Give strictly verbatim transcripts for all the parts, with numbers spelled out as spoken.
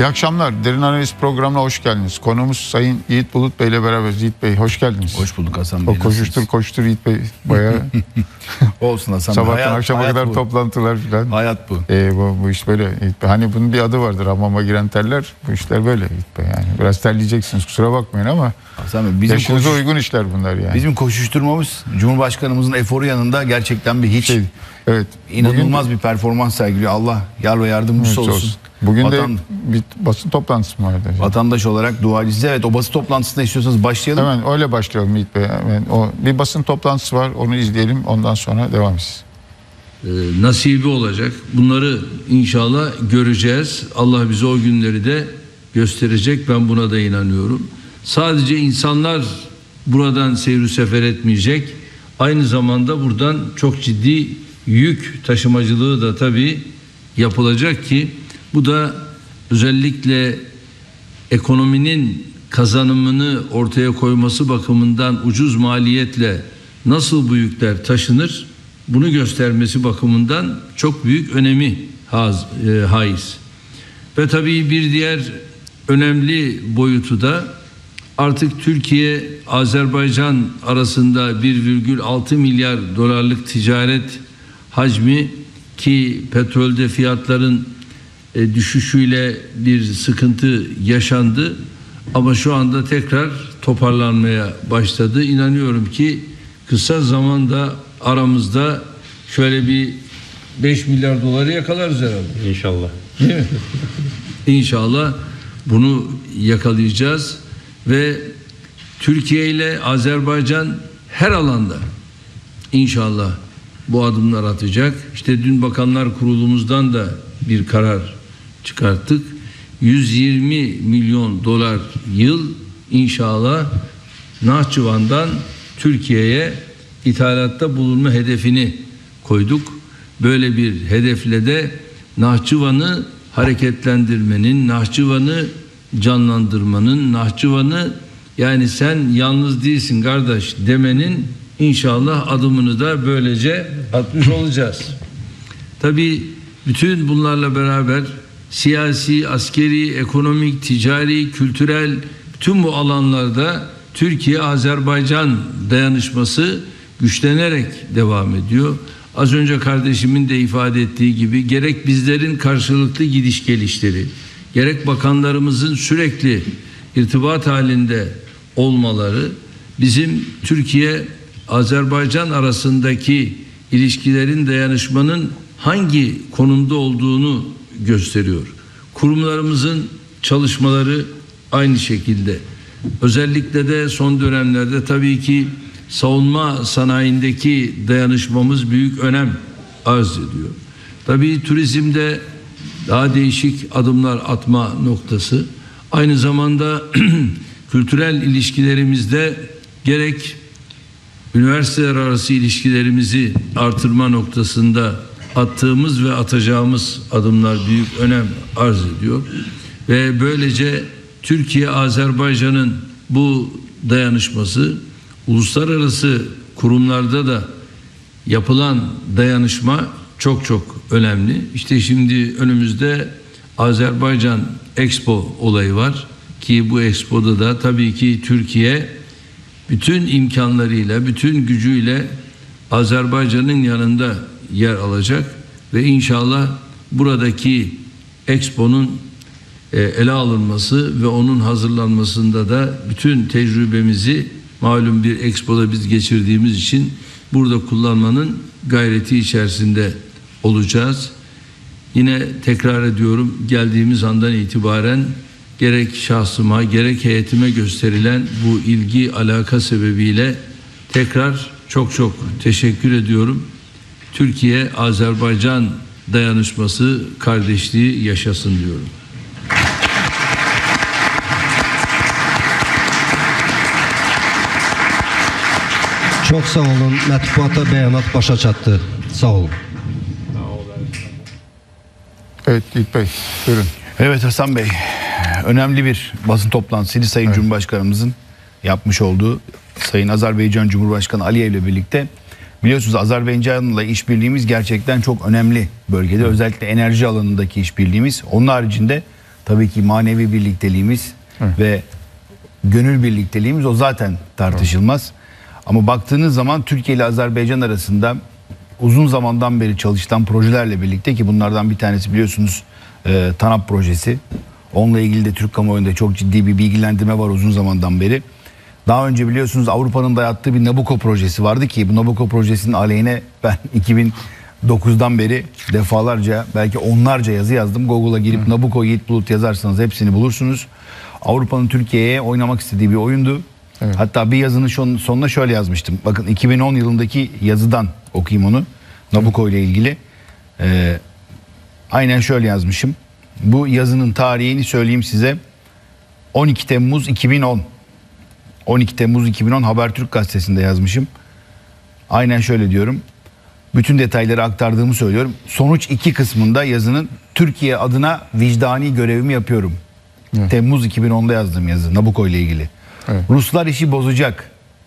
İyi akşamlar. Derin Analiz programına hoş geldiniz. Konuğumuz Sayın Yiğit Bulut Bey ile beraberiz. Yiğit Bey hoş geldiniz. Hoş bulduk Hasan Bey. O koşuştur koştur Yiğit Bey bayağı. Olsun Hasan Bey. Sabahtan Hayat, akşama hayat kadar bu. toplantılar falan. Hayat bu. Ee, bu. Bu iş böyle. Hani bunun bir adı vardır, hamama giren terler. Bu işler böyle Yiğit Bey yani. Biraz terleyeceksiniz, kusura bakmayın ama Hasan Bey, bizim yaşınıza koşuş... uygun işler bunlar yani. Bizim koşuşturmamız Cumhurbaşkanımızın eforu yanında gerçekten bir hiç Şey, evet. inanılmaz Bugün, bir performans sergiliyor. Allah yar ve yardımcısı evet, olsun. olsun. Bugün Vatan... de bir basın toplantısı mı vardı? Vatandaş olarak duacıyız. Evet, o basın toplantısında istiyorsanız başlayalım. Hemen öyle başlayalım Yiğit Bey. Hemen o bir basın toplantısı var, onu izleyelim, ondan sonra devam edeceğiz. Ee, nasibi olacak. Bunları inşallah göreceğiz. Allah bize o günleri de gösterecek. Ben buna da inanıyorum. Sadece insanlar buradan seyir sefer etmeyecek. Aynı zamanda buradan çok ciddi yük taşımacılığı da tabii yapılacak ki bu da özellikle ekonominin kazanımını ortaya koyması bakımından ucuz maliyetle nasıl bu yükler taşınır bunu göstermesi bakımından çok büyük önemi haz, e, haiz. Ve tabii bir diğer önemli boyutu da artık Türkiye Azerbaycan arasında bir virgül altı milyar dolarlık ticaret hacmi ki petrolde fiyatların e, düşüşüyle bir sıkıntı yaşandı ama şu anda tekrar toparlanmaya başladı. İnanıyorum ki kısa zamanda aramızda şöyle bir beş milyar doları yakalarız herhalde. İnşallah. Değil mi? İnşallah bunu yakalayacağız ve Türkiye ile Azerbaycan her alanda inşallah bu adımlar atacak. İşte dün Bakanlar Kurulumuzdan da bir karar çıkarttık. yüz yirmi milyon dolar yıl inşallah Nahçıvan'dan Türkiye'ye ithalatta bulunma hedefini koyduk. Böyle bir hedefle de Nahçıvan'ı hareketlendirmenin, Nahçıvan'ı canlandırmanın, Nahçıvan'ı yani sen yalnız değilsin kardeş demenin inşallah adımını da böylece atmış olacağız. Tabii bütün bunlarla beraber siyasi, askeri, ekonomik, ticari, kültürel bütün bu alanlarda Türkiye-Azerbaycan dayanışması güçlenerek devam ediyor. Az önce kardeşimin de ifade ettiği gibi gerek bizlerin karşılıklı gidiş gelişleri, gerek bakanlarımızın sürekli irtibat halinde olmaları bizim Türkiye-Azerbaycan arasındaki ilişkilerin, dayanışmanın hangi konumda olduğunu gösteriyor. Kurumlarımızın çalışmaları aynı şekilde. Özellikle de son dönemlerde tabii ki savunma sanayindeki dayanışmamız büyük önem arz ediyor. Tabii turizmde daha değişik adımlar atma noktası. Aynı zamanda kültürel ilişkilerimizde gerek üniversiteler arası ilişkilerimizi artırma noktasında attığımız ve atacağımız adımlar büyük önem arz ediyor. Ve böylece Türkiye-Azerbaycan'ın bu dayanışması uluslararası kurumlarda da yapılan dayanışma çok çok önemli. İşte şimdi önümüzde Azerbaycan Expo olayı var ki bu Expo'da da tabii ki Türkiye bütün imkanlarıyla, bütün gücüyle Azerbaycan'ın yanında yer alacak ve inşallah buradaki Expo'nun ele alınması ve onun hazırlanmasında da bütün tecrübemizi malum bir Expo'da biz geçirdiğimiz için burada kullanmanın gayreti içerisinde olacağız. Yine tekrar ediyorum, geldiğimiz andan itibaren gerek şahsıma gerek heyetime gösterilen bu ilgi alaka sebebiyle tekrar çok çok teşekkür ediyorum. Türkiye-Azerbaycan dayanışması, kardeşliği yaşasın diyorum. Çok sağ olun. Mətbuata beyanat başa çattı. Sağ olun. Evet Yiğit Bey, buyurun. Evet Hasan Bey, önemli bir basın toplantısıydı Sayın evet. Cumhurbaşkanımızın yapmış olduğu. Sayın Azerbaycan Cumhurbaşkanı Aliyev ile birlikte biliyorsunuz Azerbaycan'la işbirliğimiz gerçekten çok önemli bölgede. Evet. Özellikle enerji alanındaki işbirliğimiz. Onun haricinde tabii ki manevi birlikteliğimiz Evet. ve gönül birlikteliğimiz o zaten tartışılmaz. Ama baktığınız zaman Türkiye ile Azerbaycan arasında uzun zamandan beri çalışılan projelerle birlikte, ki bunlardan bir tanesi biliyorsunuz e, TANAP projesi. Onunla ilgili de Türk kamuoyunda çok ciddi bir bilgilendirme var uzun zamandan beri. Daha önce biliyorsunuz Avrupa'nın dayattığı bir Nabucco projesi vardı ki bu Nabucco projesinin aleyhine ben iki bin dokuzdan beri defalarca, belki onlarca yazı yazdım. Google'a girip Nabucco Yiğit Bulut yazarsanız hepsini bulursunuz. Avrupa'nın Türkiye'ye oynamak istediği bir oyundu. Evet. Hatta bir yazının son- sonuna şöyle yazmıştım. Bakın iki bin on yılındaki yazıdan okuyayım onu. Nabucco ile ilgili. Ee, aynen şöyle yazmışım. Bu yazının tarihini söyleyeyim size. on iki Temmuz iki bin on. on iki Temmuz iki bin on Habertürk gazetesinde yazmışım. Aynen şöyle diyorum. Bütün detayları aktardığımı söylüyorum. Sonuç iki kısmında yazının Türkiye adına vicdani görevimi yapıyorum. Evet. Temmuz iki bin onda yazdığım yazı Nabucco ile ilgili. Evet. Ruslar işi bozacak.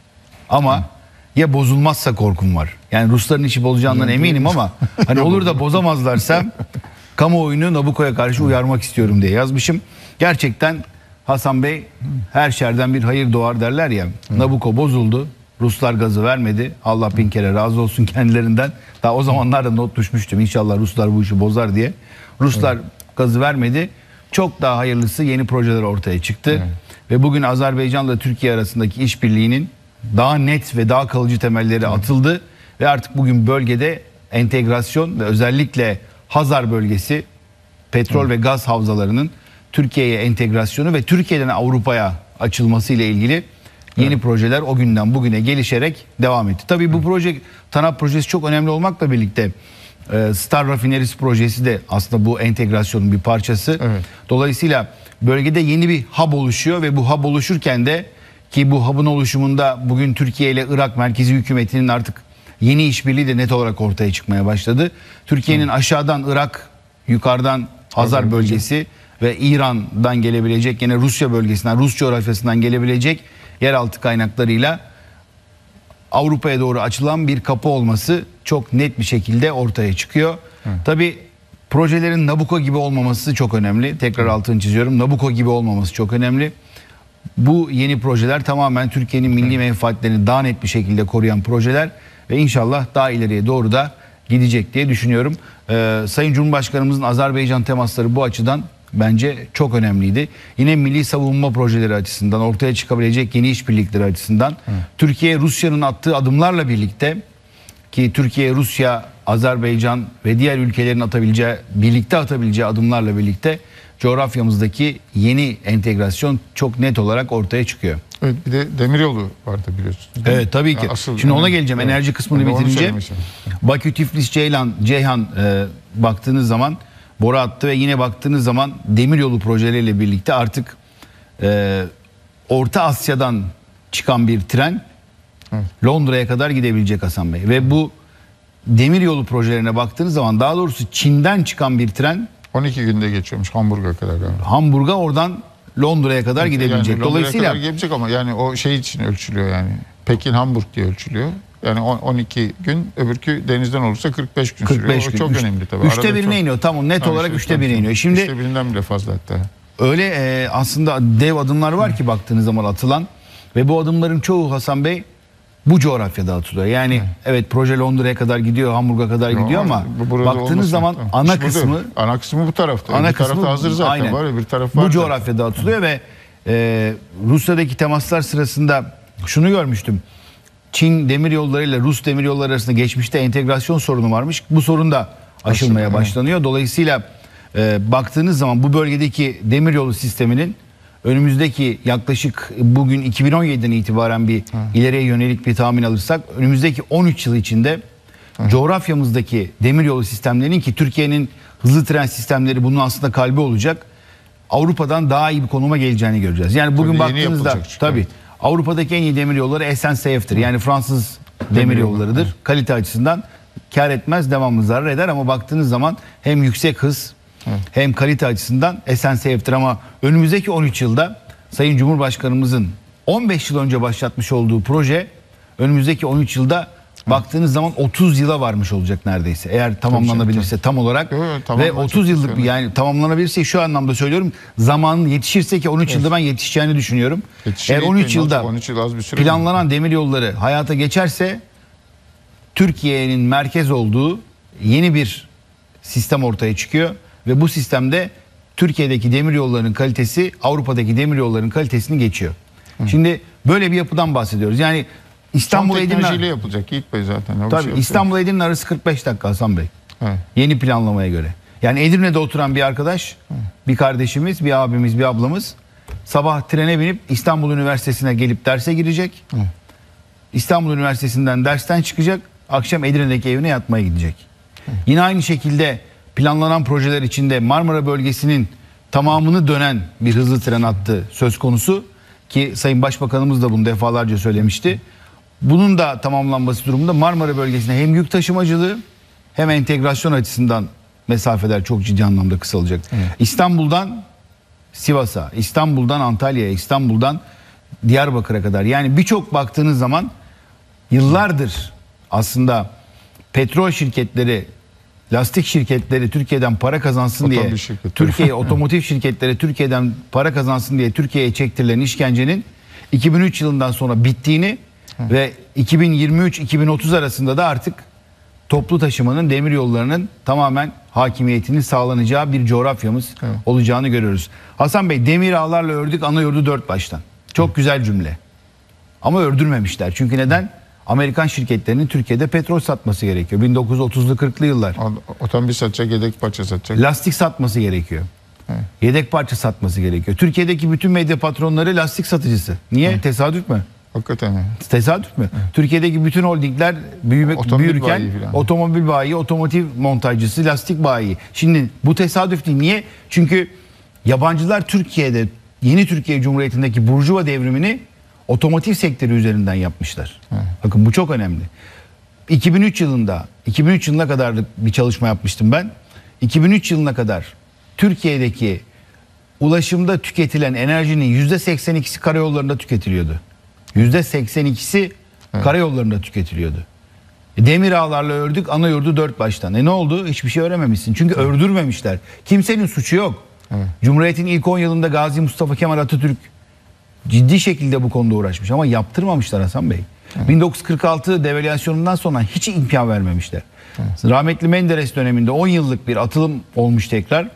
Ama ya bozulmazsa korkum var. Yani Rusların işi bozacağından eminim ama hani olur da bozamazlarsa kamuoyunu Nabucco'ya karşı uyarmak istiyorum diye yazmışım. Gerçekten Hasan Bey, her şerden bir hayır doğar derler ya. Nabucco bozuldu. Ruslar gazı vermedi. Allah bin kere razı olsun kendilerinden. Daha o zamanlarda not düşmüştüm. İnşallah Ruslar bu işi bozar diye. Ruslar gazı vermedi. Çok daha hayırlısı yeni projeler ortaya çıktı. Evet. Ve bugün Azerbaycan'la Türkiye arasındaki işbirliğinin daha net ve daha kalıcı temelleri atıldı. Ve artık bugün bölgede entegrasyon ve özellikle Hazar bölgesi petrol ve gaz havzalarının Türkiye'ye entegrasyonu ve Türkiye'den Avrupa'ya açılması ile ilgili yeni projeler o günden bugüne gelişerek devam etti. Tabii bu proje, TANAP projesi çok önemli olmakla birlikte e, Star Rafinerisi projesi de aslında bu entegrasyonun bir parçası. Evet. Dolayısıyla bölgede yeni bir hub oluşuyor ve bu hub oluşurken de, ki bu hub'ın oluşumunda bugün Türkiye ile Irak merkezi hükümetinin artık yeni işbirliği de net olarak ortaya çıkmaya başladı. Türkiye'nin aşağıdan Irak, yukarıdan Hazar bölgesi ve İran'dan gelebilecek, yine Rusya bölgesinden, Rus coğrafyasından gelebilecek yeraltı kaynaklarıyla Avrupa'ya doğru açılan bir kapı olması çok net bir şekilde ortaya çıkıyor. Tabii projelerin Nabucco gibi olmaması çok önemli. Tekrar altını çiziyorum. Nabucco gibi olmaması çok önemli. Bu yeni projeler tamamen Türkiye'nin milli menfaatlerini daha net bir şekilde koruyan projeler ve inşallah daha ileriye doğru da gidecek diye düşünüyorum. Ee, Sayın Cumhurbaşkanımızın Azerbaycan temasları bu açıdan bence çok önemliydi. Yine milli savunma projeleri açısından, ortaya çıkabilecek yeni işbirlikleri açısından, Hı. Türkiye Rusya'nın attığı adımlarla birlikte, ki Türkiye, Rusya, Azerbaycan ve diğer ülkelerin atabileceği, birlikte atabileceği adımlarla birlikte coğrafyamızdaki yeni entegrasyon çok net olarak ortaya çıkıyor. Evet, bir de demiryolu vardı biliyorsunuz. Evet, tabii ki. Asıl Şimdi ona önemli. geleceğim. Evet. Enerji kısmını Ben de onu bitirince söylemişim. Bakü, Tiflis, Ceylan, Ceyhan e, baktığınız zaman boru hattı ve yine baktığınız zaman demiryolu projeleriyle birlikte artık e, Orta Asya'dan çıkan bir tren Evet. Londra'ya kadar gidebilecek Hasan Bey. Ve bu demiryolu projelerine baktığınız zaman, daha doğrusu Çin'den çıkan bir tren on iki günde geçiyormuş Hamburg'a kadar galiba. Hamburg'a, oradan Londra'ya kadar gidebilecek. Yani Londra'ya Dolayısıyla kadar gidebilecek ama yani o şey için ölçülüyor yani. Pekin Hamburg diye ölçülüyor. Yani on iki gün, öbürkü denizden olursa kırk beş gün kırk beş sürüyor. gün. O çok Üç- önemli tabii. Üçte Arada birine çok- iniyor. Tamam, net Ha, olarak işte, üçte tabii. birine iniyor. Şimdi Üçte birinden bile fazla hatta. öyle e, aslında dev adımlar var ki baktığınız zaman atılan ve bu adımların çoğu Hasan Bey bu coğrafyada atılıyor. Yani evet, proje Londra'ya kadar gidiyor, Hamburg'a kadar Yo, gidiyor ama bu burada baktığınız olmasın. zaman Tamam. ana İş burada. kısmı ana kısmı bu tarafta. ana bir kısmı tarafta hazır zaten aynen. var. Bir taraf var. Bu zaten. coğrafyada atılıyor ve e, Rusya'daki temaslar sırasında şunu görmüştüm. Çin demiryollarıyla Rus demiryolları arasında geçmişte entegrasyon sorunu varmış. Bu sorun da aşılmaya Aşılıyor, başlanıyor. Dolayısıyla e, baktığınız zaman bu bölgedeki demiryolu sisteminin önümüzdeki yaklaşık bugün iki bin on yediden itibaren bir Hı. ileriye yönelik bir tahmin alırsak önümüzdeki on üç yıl içinde Hı. coğrafyamızdaki demiryolu sistemlerinin, ki Türkiye'nin hızlı tren sistemleri bunun aslında kalbi olacak, Avrupa'dan daha iyi bir konuma geleceğini göreceğiz. Yani bugün Tabii yeni baktığınızda yapılacak çünkü, tabii evet. Avrupa'daki en iyi demiryolları S N C F'tir. Yani Fransız demiryollarıdır. Kalite açısından kar etmez, devamlı zarar eder ama baktığınız zaman hem yüksek hız Evet. hem kalite açısından S N C F'tir ama önümüzdeki on üç yılda Sayın Cumhurbaşkanımızın on beş yıl önce başlatmış olduğu proje önümüzdeki on üç yılda baktığınız zaman otuz yıla varmış olacak neredeyse. Eğer tamamlanabilirse tam olarak Yo, yo, ve tamamlanacak otuz yıllık bir, yani. yani tamamlanabilirse şu anlamda söylüyorum. Zamanın yetişirse ki on üç yılda ben yetişeceğini düşünüyorum. Yetişir Eğer değil on üç mi? yılda on üç yıl az bir süre mi? planlanan demir yolları hayata geçerse Türkiye'nin merkez olduğu yeni bir sistem ortaya çıkıyor ve bu sistemde Türkiye'deki demir yollarının kalitesi Avrupa'daki demir yollarının kalitesini geçiyor. Hı. Şimdi böyle bir yapıdan bahsediyoruz. Yani İstanbul Son Edirne teknolojiyle yapılacak Yiğit Bey zaten. O bir tabii şey yok İstanbul Edirne arası kırk beş dakika Hasan Bey. Evet. Yeni planlamaya göre. Yani Edirne'de oturan bir arkadaş, bir kardeşimiz, bir abimiz, bir ablamız sabah trene binip İstanbul Üniversitesi'ne gelip derse girecek. Hı. İstanbul Üniversitesi'nden dersten çıkacak. Akşam Edirne'deki evine yatmaya gidecek. Hı. Yine aynı şekilde planlanan projeler içinde Marmara bölgesinin tamamını dönen bir hızlı tren hattı söz konusu. Ki Sayın Başbakanımız da bunu defalarca söylemişti. Bunun da tamamlanması durumunda Marmara bölgesine hem yük taşımacılığı hem entegrasyon açısından mesafeler çok ciddi anlamda kısalacak. Evet. İstanbul'dan Sivas'a, İstanbul'dan Antalya'ya, İstanbul'dan Diyarbakır'a kadar, yani birçok baktığınız zaman yıllardır aslında petrol şirketleri, lastik şirketleri Türkiye'den para kazansın diye, Türkiye otomotiv şirketleri Türkiye'den para kazansın diye Türkiye'ye çektirilen işkencenin iki bin üç yılından sonra bittiğini Hı. ve iki bin yirmi üç iki bin otuz arasında da artık toplu taşımanın, demir yollarının tamamen hakimiyetinin sağlanacağı bir coğrafyamız Hı. olacağını görüyoruz. Hasan Bey, demir ağlarla ördük ana yurdu dört baştan. Çok Hı. güzel cümle. Ama ördürmemişler. Çünkü neden? Amerikan şirketlerinin Türkiye'de petrol satması gerekiyor. bin dokuz yüz otuzlu kırklı yıllar. Otomobil satacak, yedek parça satacak. Lastik satması gerekiyor. Evet. Yedek parça satması gerekiyor. Türkiye'deki bütün medya patronları lastik satıcısı. Niye? Evet. Tesadüf mü? Hakikaten yani. Tesadüf mü? Evet. Türkiye'deki bütün holdingler büyümek, otomobil büyürken bayi otomobil bayi, otomotiv montajcısı, lastik bayi. Şimdi bu tesadüf değil. Niye? Çünkü yabancılar Türkiye'de, yeni Türkiye Cumhuriyeti'ndeki Burjuva devrimini otomotiv sektörü üzerinden yapmışlar. Evet. Bakın bu çok önemli. iki bin üç yılında, iki bin üç yılına kadar bir çalışma yapmıştım ben. iki bin üç yılına kadar Türkiye'deki ulaşımda tüketilen enerjinin yüzde seksen ikisi karayollarında tüketiliyordu. yüzde seksen ikisi evet. karayollarında tüketiliyordu. Demir ağlarla ördük ana yurdu dört baştan. E ne oldu? Hiçbir şey öğrenememişsin. Çünkü evet. ördürmemişler. Kimsenin suçu yok. Evet. Cumhuriyet'in ilk on yılında Gazi Mustafa Kemal Atatürk ciddi şekilde bu konuda uğraşmış ama yaptırmamışlar Hasan Bey. Evet. bin dokuz yüz kırk altı devalüasyonundan sonra hiç imkan vermemişler. Evet. Rahmetli Menderes döneminde on yıllık bir atılım olmuş tekrar.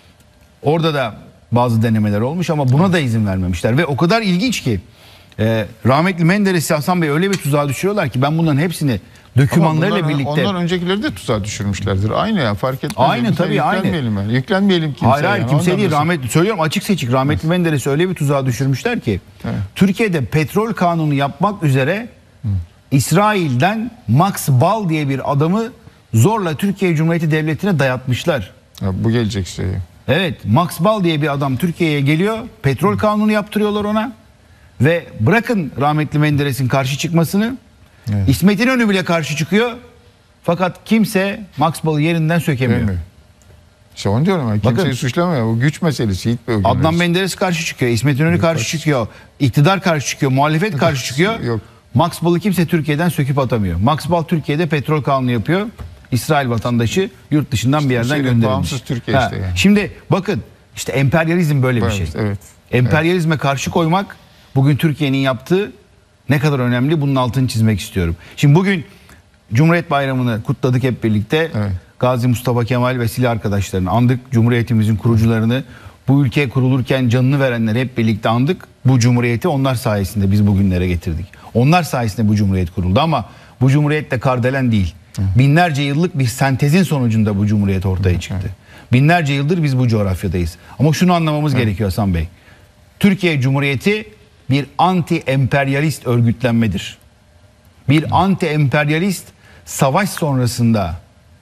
Orada da bazı denemeler olmuş ama buna evet. da izin vermemişler. Ve o kadar ilginç ki e, rahmetli Menderes'i Hasan Bey öyle bir tuzağa düşürüyorlar ki ben bunların hepsini dokümanlarıyla bunlar, birlikte... Ondan öncekileri de tuzağa düşürmüşlerdir. Aynı ya, fark etmez. Aynı tabii aynı. Yüklenmeyelim yani. Yüklenmeyelim kimseye. Hayır hayır yani. kimse değil. Rahmetli, söylüyorum açık seçik. Rahmetli evet. Menderes'i öyle bir tuzağa düşürmüşler ki evet. Türkiye'de petrol kanunu yapmak üzere Hı. İsrail'den Max Ball diye bir adamı zorla Türkiye Cumhuriyeti Devleti'ne dayatmışlar. Ya, bu gelecek şey. Evet, Max Ball diye bir adam Türkiye'ye geliyor. Petrol Hı. kanunu yaptırıyorlar ona. Ve bırakın rahmetli Menderes'in karşı çıkmasını. Evet. İsmet İnönü bile karşı çıkıyor. Fakat kimse Max Ball'ı yerinden sökemiyor. Evet. İşte onu diyorum ya. Kimseyi suçlamıyor. Bu güç meselesi. Adnan Menderes karşı çıkıyor. İsmet İnönü karşı karşı çıkıyor. İktidar karşı çıkıyor. Muhalefet karşı çıkıyor. Yok. Max Ball'ı kimse Türkiye'den söküp atamıyor. Max Ball Türkiye'de petrol kanunu yapıyor. İsrail vatandaşı yurt dışından işte bir yerden gönderilmiş. Bağımsız Türkiye ha. işte yani. Şimdi bakın işte emperyalizm böyle bir şey. Evet. Emperyalizme evet. karşı koymak bugün Türkiye'nin yaptığı ne kadar önemli, bunun altını çizmek istiyorum. Şimdi bugün Cumhuriyet Bayramı'nı kutladık hep birlikte. Evet. Gazi Mustafa Kemal ve silah arkadaşlarını andık. Cumhuriyetimizin kurucularını, bu ülke kurulurken canını verenleri hep birlikte andık. Bu cumhuriyeti onlar sayesinde biz bugünlere getirdik. Onlar sayesinde bu cumhuriyet kuruldu ama bu cumhuriyet de kardelen değil. Hı. Binlerce yıllık bir sentezin sonucunda bu cumhuriyet ortaya çıktı. Hı. Binlerce yıldır biz bu coğrafyadayız. Ama şunu anlamamız Hı. gerekiyor Hasan Bey. Türkiye Cumhuriyeti bir anti-emperyalist örgütlenmedir. Bir anti-emperyalist savaş sonrasında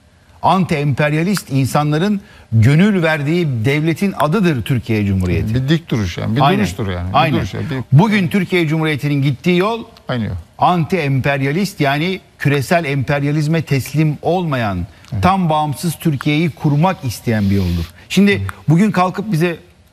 anti-emperyalist insanların gönül verdiği devletin adıdır Türkiye Cumhuriyeti. Bir dik duruş yani. Bir Aynen. duruştur yani. Bir Aynen. Duruş yani. Bir... Bugün Türkiye Cumhuriyeti'nin gittiği yol Aynı. anti-emperyalist, yani küresel emperyalizme teslim olmayan, evet. tam bağımsız Türkiye'yi kurmak isteyen bir yoldur. Şimdi bugün kalkıp bize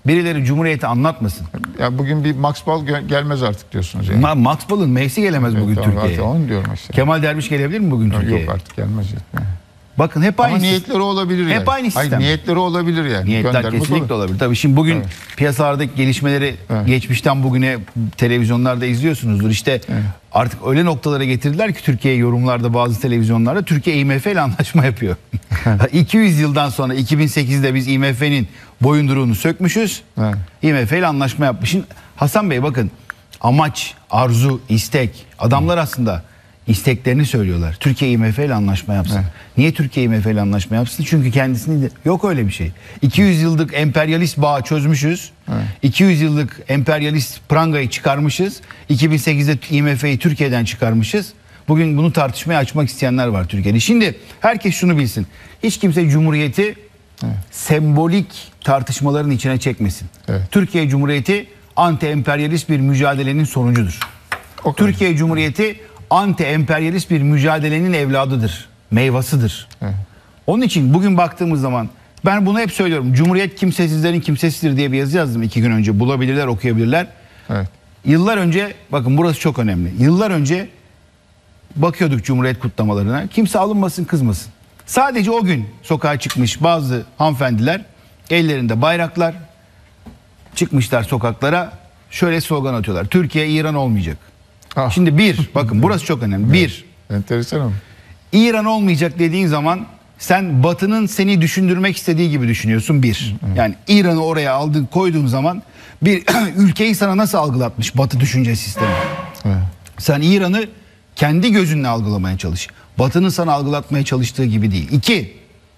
birileri Cumhuriyeti anlatmasın. Ya bugün bir Max Ball gel- gelmez artık diyorsunuz yani. Ma- Max Ball'ın Meysi gelemez Evet, bugün tamam, Türkiye'ye. artık onu diyorum işte. Kemal Derviş gelebilir mi bugün Yok, Türkiye'ye? Yok artık gelmez. Yani. Bakın hep aynı Ama sistem. niyetleri olabilir yani. Hep aynı sistem. Hayır, niyetleri olabilir yani. Niyetler Göndermek kesinlikle olur. olabilir. Tabii şimdi bugün Evet. piyasalardaki gelişmeleri Evet. geçmişten bugüne televizyonlarda izliyorsunuzdur. İşte artık öyle noktalara getirdiler ki Türkiye yorumlarda bazı televizyonlarda Türkiye I M F ile anlaşma yapıyor. iki yüz yıldan sonra iki bin sekizde biz I M F'nin boyunduruğunu sökmüşüz. Evet. I M F ile anlaşma yapmışız. Hasan Bey bakın amaç, arzu, istek adamlar aslında isteklerini söylüyorlar. Türkiye I M F ile anlaşma yapsın. Evet. Niye Türkiye I M F ile anlaşma yapsın? Çünkü kendisini de yok öyle bir şey. iki yüz yıllık emperyalist bağı çözmüşüz. Evet. iki yüz yıllık emperyalist prangayı çıkarmışız. iki bin sekizde I M F'yi Türkiye'den çıkarmışız. Bugün bunu tartışmaya açmak isteyenler var Türkiye'de. Şimdi herkes şunu bilsin. Hiç kimse Cumhuriyeti Evet. sembolik tartışmaların içine çekmesin. Evet. Türkiye Cumhuriyeti anti-emperyalist bir mücadelenin sonucudur. O kadar. Türkiye Cumhuriyeti anti-emperyalist bir mücadelenin evladıdır. Meyvasıdır. Evet. Onun için bugün baktığımız zaman ben bunu hep söylüyorum. Cumhuriyet kimsesizlerin kimsesidir diye bir yazı yazdım iki gün önce. Bulabilirler, okuyabilirler. Evet. Yıllar önce bakın burası çok önemli. Yıllar önce bakıyorduk Cumhuriyet kutlamalarına. Kimse alınmasın, kızmasın. Sadece o gün sokağa çıkmış bazı hanımefendiler ellerinde bayraklar çıkmışlar sokaklara. Şöyle slogan atıyorlar. Türkiye İran olmayacak. Ah. Şimdi bir, bakın burası çok önemli. Bir, Enteresan ama. İran olmayacak dediğin zaman sen Batı'nın seni düşündürmek istediği gibi düşünüyorsun bir. Yani İran'ı oraya aldın koyduğun zaman bir ülkeyi sana nasıl algılatmış Batı düşünce sistemi. Evet. Sen İran'ı kendi gözünle algılamaya çalış. Batı'nın sana algılatmaya çalıştığı gibi değil. İki,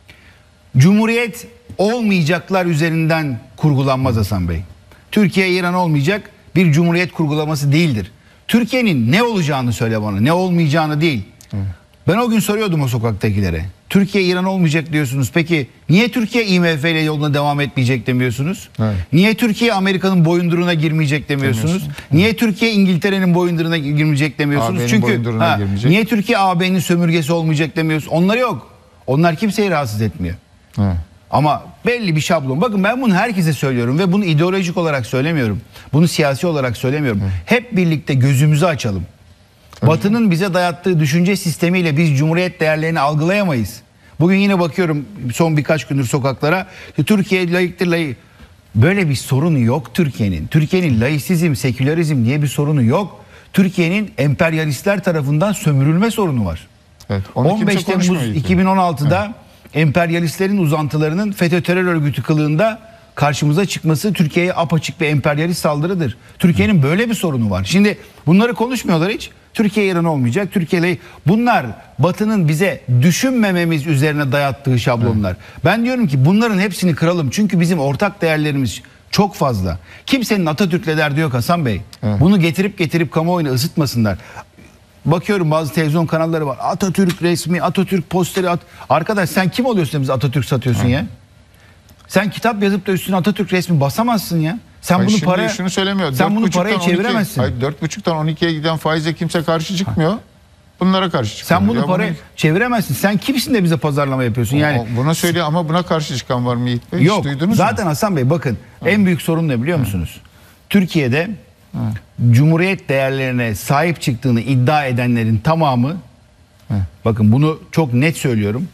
Cumhuriyet olmayacaklar üzerinden kurgulanmaz Hasan Bey. Türkiye İran olmayacak bir cumhuriyet kurgulaması değildir. Türkiye'nin ne olacağını söyle bana, ne olmayacağını değil. Ben o gün soruyordum o sokaktakilere. Türkiye İran olmayacak diyorsunuz. Peki niye Türkiye I M F ile yoluna devam etmeyecek demiyorsunuz? Evet. Niye Türkiye Amerika'nın boyunduruğuna girmeyecek demiyorsunuz? Demiyorsun. Niye Türkiye İngiltere'nin boyunduruğuna girmeyecek demiyorsunuz? A B'nin Çünkü boyunduruğuna ha, girmeyecek. niye Türkiye A B'nin sömürgesi olmayacak demiyorsunuz? Onlar yok. Onlar kimseyi rahatsız etmiyor. Evet. Ama belli bir şablon. Bakın ben bunu herkese söylüyorum ve bunu ideolojik olarak söylemiyorum. Bunu siyasi olarak söylemiyorum. Hep birlikte gözümüzü açalım. Batı'nın bize dayattığı düşünce sistemiyle biz cumhuriyet değerlerini algılayamayız. Bugün yine bakıyorum son birkaç gündür sokaklara. Türkiye layıktır, layık. Böyle bir sorunu yok Türkiye'nin. Türkiye'nin laisizm, sekülerizm diye bir sorunu yok. Türkiye'nin emperyalistler tarafından sömürülme sorunu var. Evet. Onu on beş kimse Temmuz konuşmuyor. iki bin on altıda emperyalistlerin uzantılarının FETÖ terör örgütü kılığında karşımıza çıkması Türkiye'ye apaçık bir emperyalist saldırıdır. Türkiye'nin böyle bir sorunu var. Şimdi bunları konuşmuyorlar hiç. Türkiye İran olmayacak. Türkiye'yle bunlar Batı'nın bize düşünmememiz üzerine dayattığı şablonlar. Ben diyorum ki bunların hepsini kıralım. Çünkü bizim ortak değerlerimiz çok fazla. Kimsenin Atatürk'le derdi yok Hasan Bey. Evet. Bunu getirip getirip kamuoyunu ısıtmasınlar. Bakıyorum bazı televizyon kanalları var. Atatürk resmi, Atatürk posteri. At Arkadaş sen kim oluyorsun bize Atatürk satıyorsun ya? Sen kitap yazıp da üstüne Atatürk resmi basamazsın ya. Sen Hayır, bunu şimdi para şunu söylemiyor. Sen bunu paraya dört buçuktan on iki çeviremezsin. Hayır, dört buçuktan on ikiye giden faize kimse karşı çıkmıyor. Bunlara karşı çıkıyor. Sen bunu Ya paraya çeviremezsin. Sen kimsin de bize pazarlama yapıyorsun? Yani O- buna söylüyor ama buna karşı çıkan var mı Yiğit Bey? Hiç yok. duydunuz Zaten mu? Hasan Bey bakın en büyük sorun ne biliyor musunuz? Türkiye'de cumhuriyet değerlerine sahip çıktığını iddia edenlerin tamamı bakın bunu çok net söylüyorum.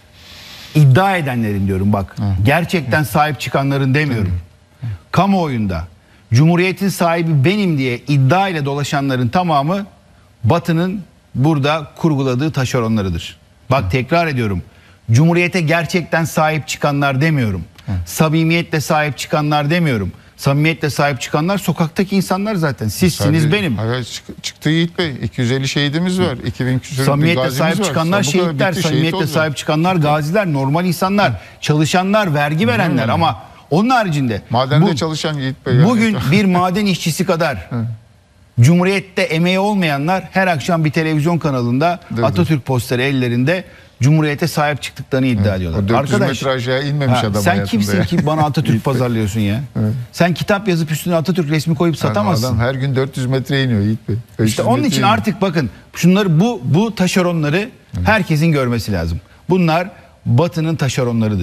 İddia edenlerin diyorum bak. Gerçekten sahip çıkanların demiyorum. Kamuoyunda cumhuriyetin sahibi benim diye iddia ile dolaşanların tamamı Batı'nın burada kurguladığı taşeronlarıdır. Bak tekrar ediyorum. Cumhuriyete gerçekten sahip çıkanlar demiyorum. Samimiyetle sahip çıkanlar demiyorum. Samimiyetle sahip çıkanlar sokaktaki insanlar zaten. Sizsiniz Sadece- benim. Hayır, çık- çıktı Yiğit Bey. iki yüz elli şehidimiz var. iki bin küsur bir Samimiyetle gazimiz sahip var. çıkanlar Bu kadar şehitler, bitti, şehit samimiyetle oldu. sahip çıkanlar gaziler, normal insanlar, çalışanlar, vergi verenler ama onun haricinde Madende bu- çalışan Yiğit Bey. yani. bugün bir maden işçisi kadar Cumhuriyette emeği olmayanlar her akşam bir televizyon kanalında Dur, dur. Atatürk posteri ellerinde Cumhuriyete sahip çıktıklarını iddia ediyorlar. O dört yüz Arkadaş metre aşağıya inmemiş ha, adam sen hayatında kimsin ya. ki bana Atatürk pazarlıyorsun ya? Sen kitap yazıp üstüne Atatürk resmi koyup Yani satamazsın. adam her gün dört yüz metre iniyor Yiğit Bey. beş yüz İşte onun metre için iniyor. artık bakın şunları bu bu taşeronları herkesin görmesi lazım. Bunlar Batı'nın taşeronlarıdır.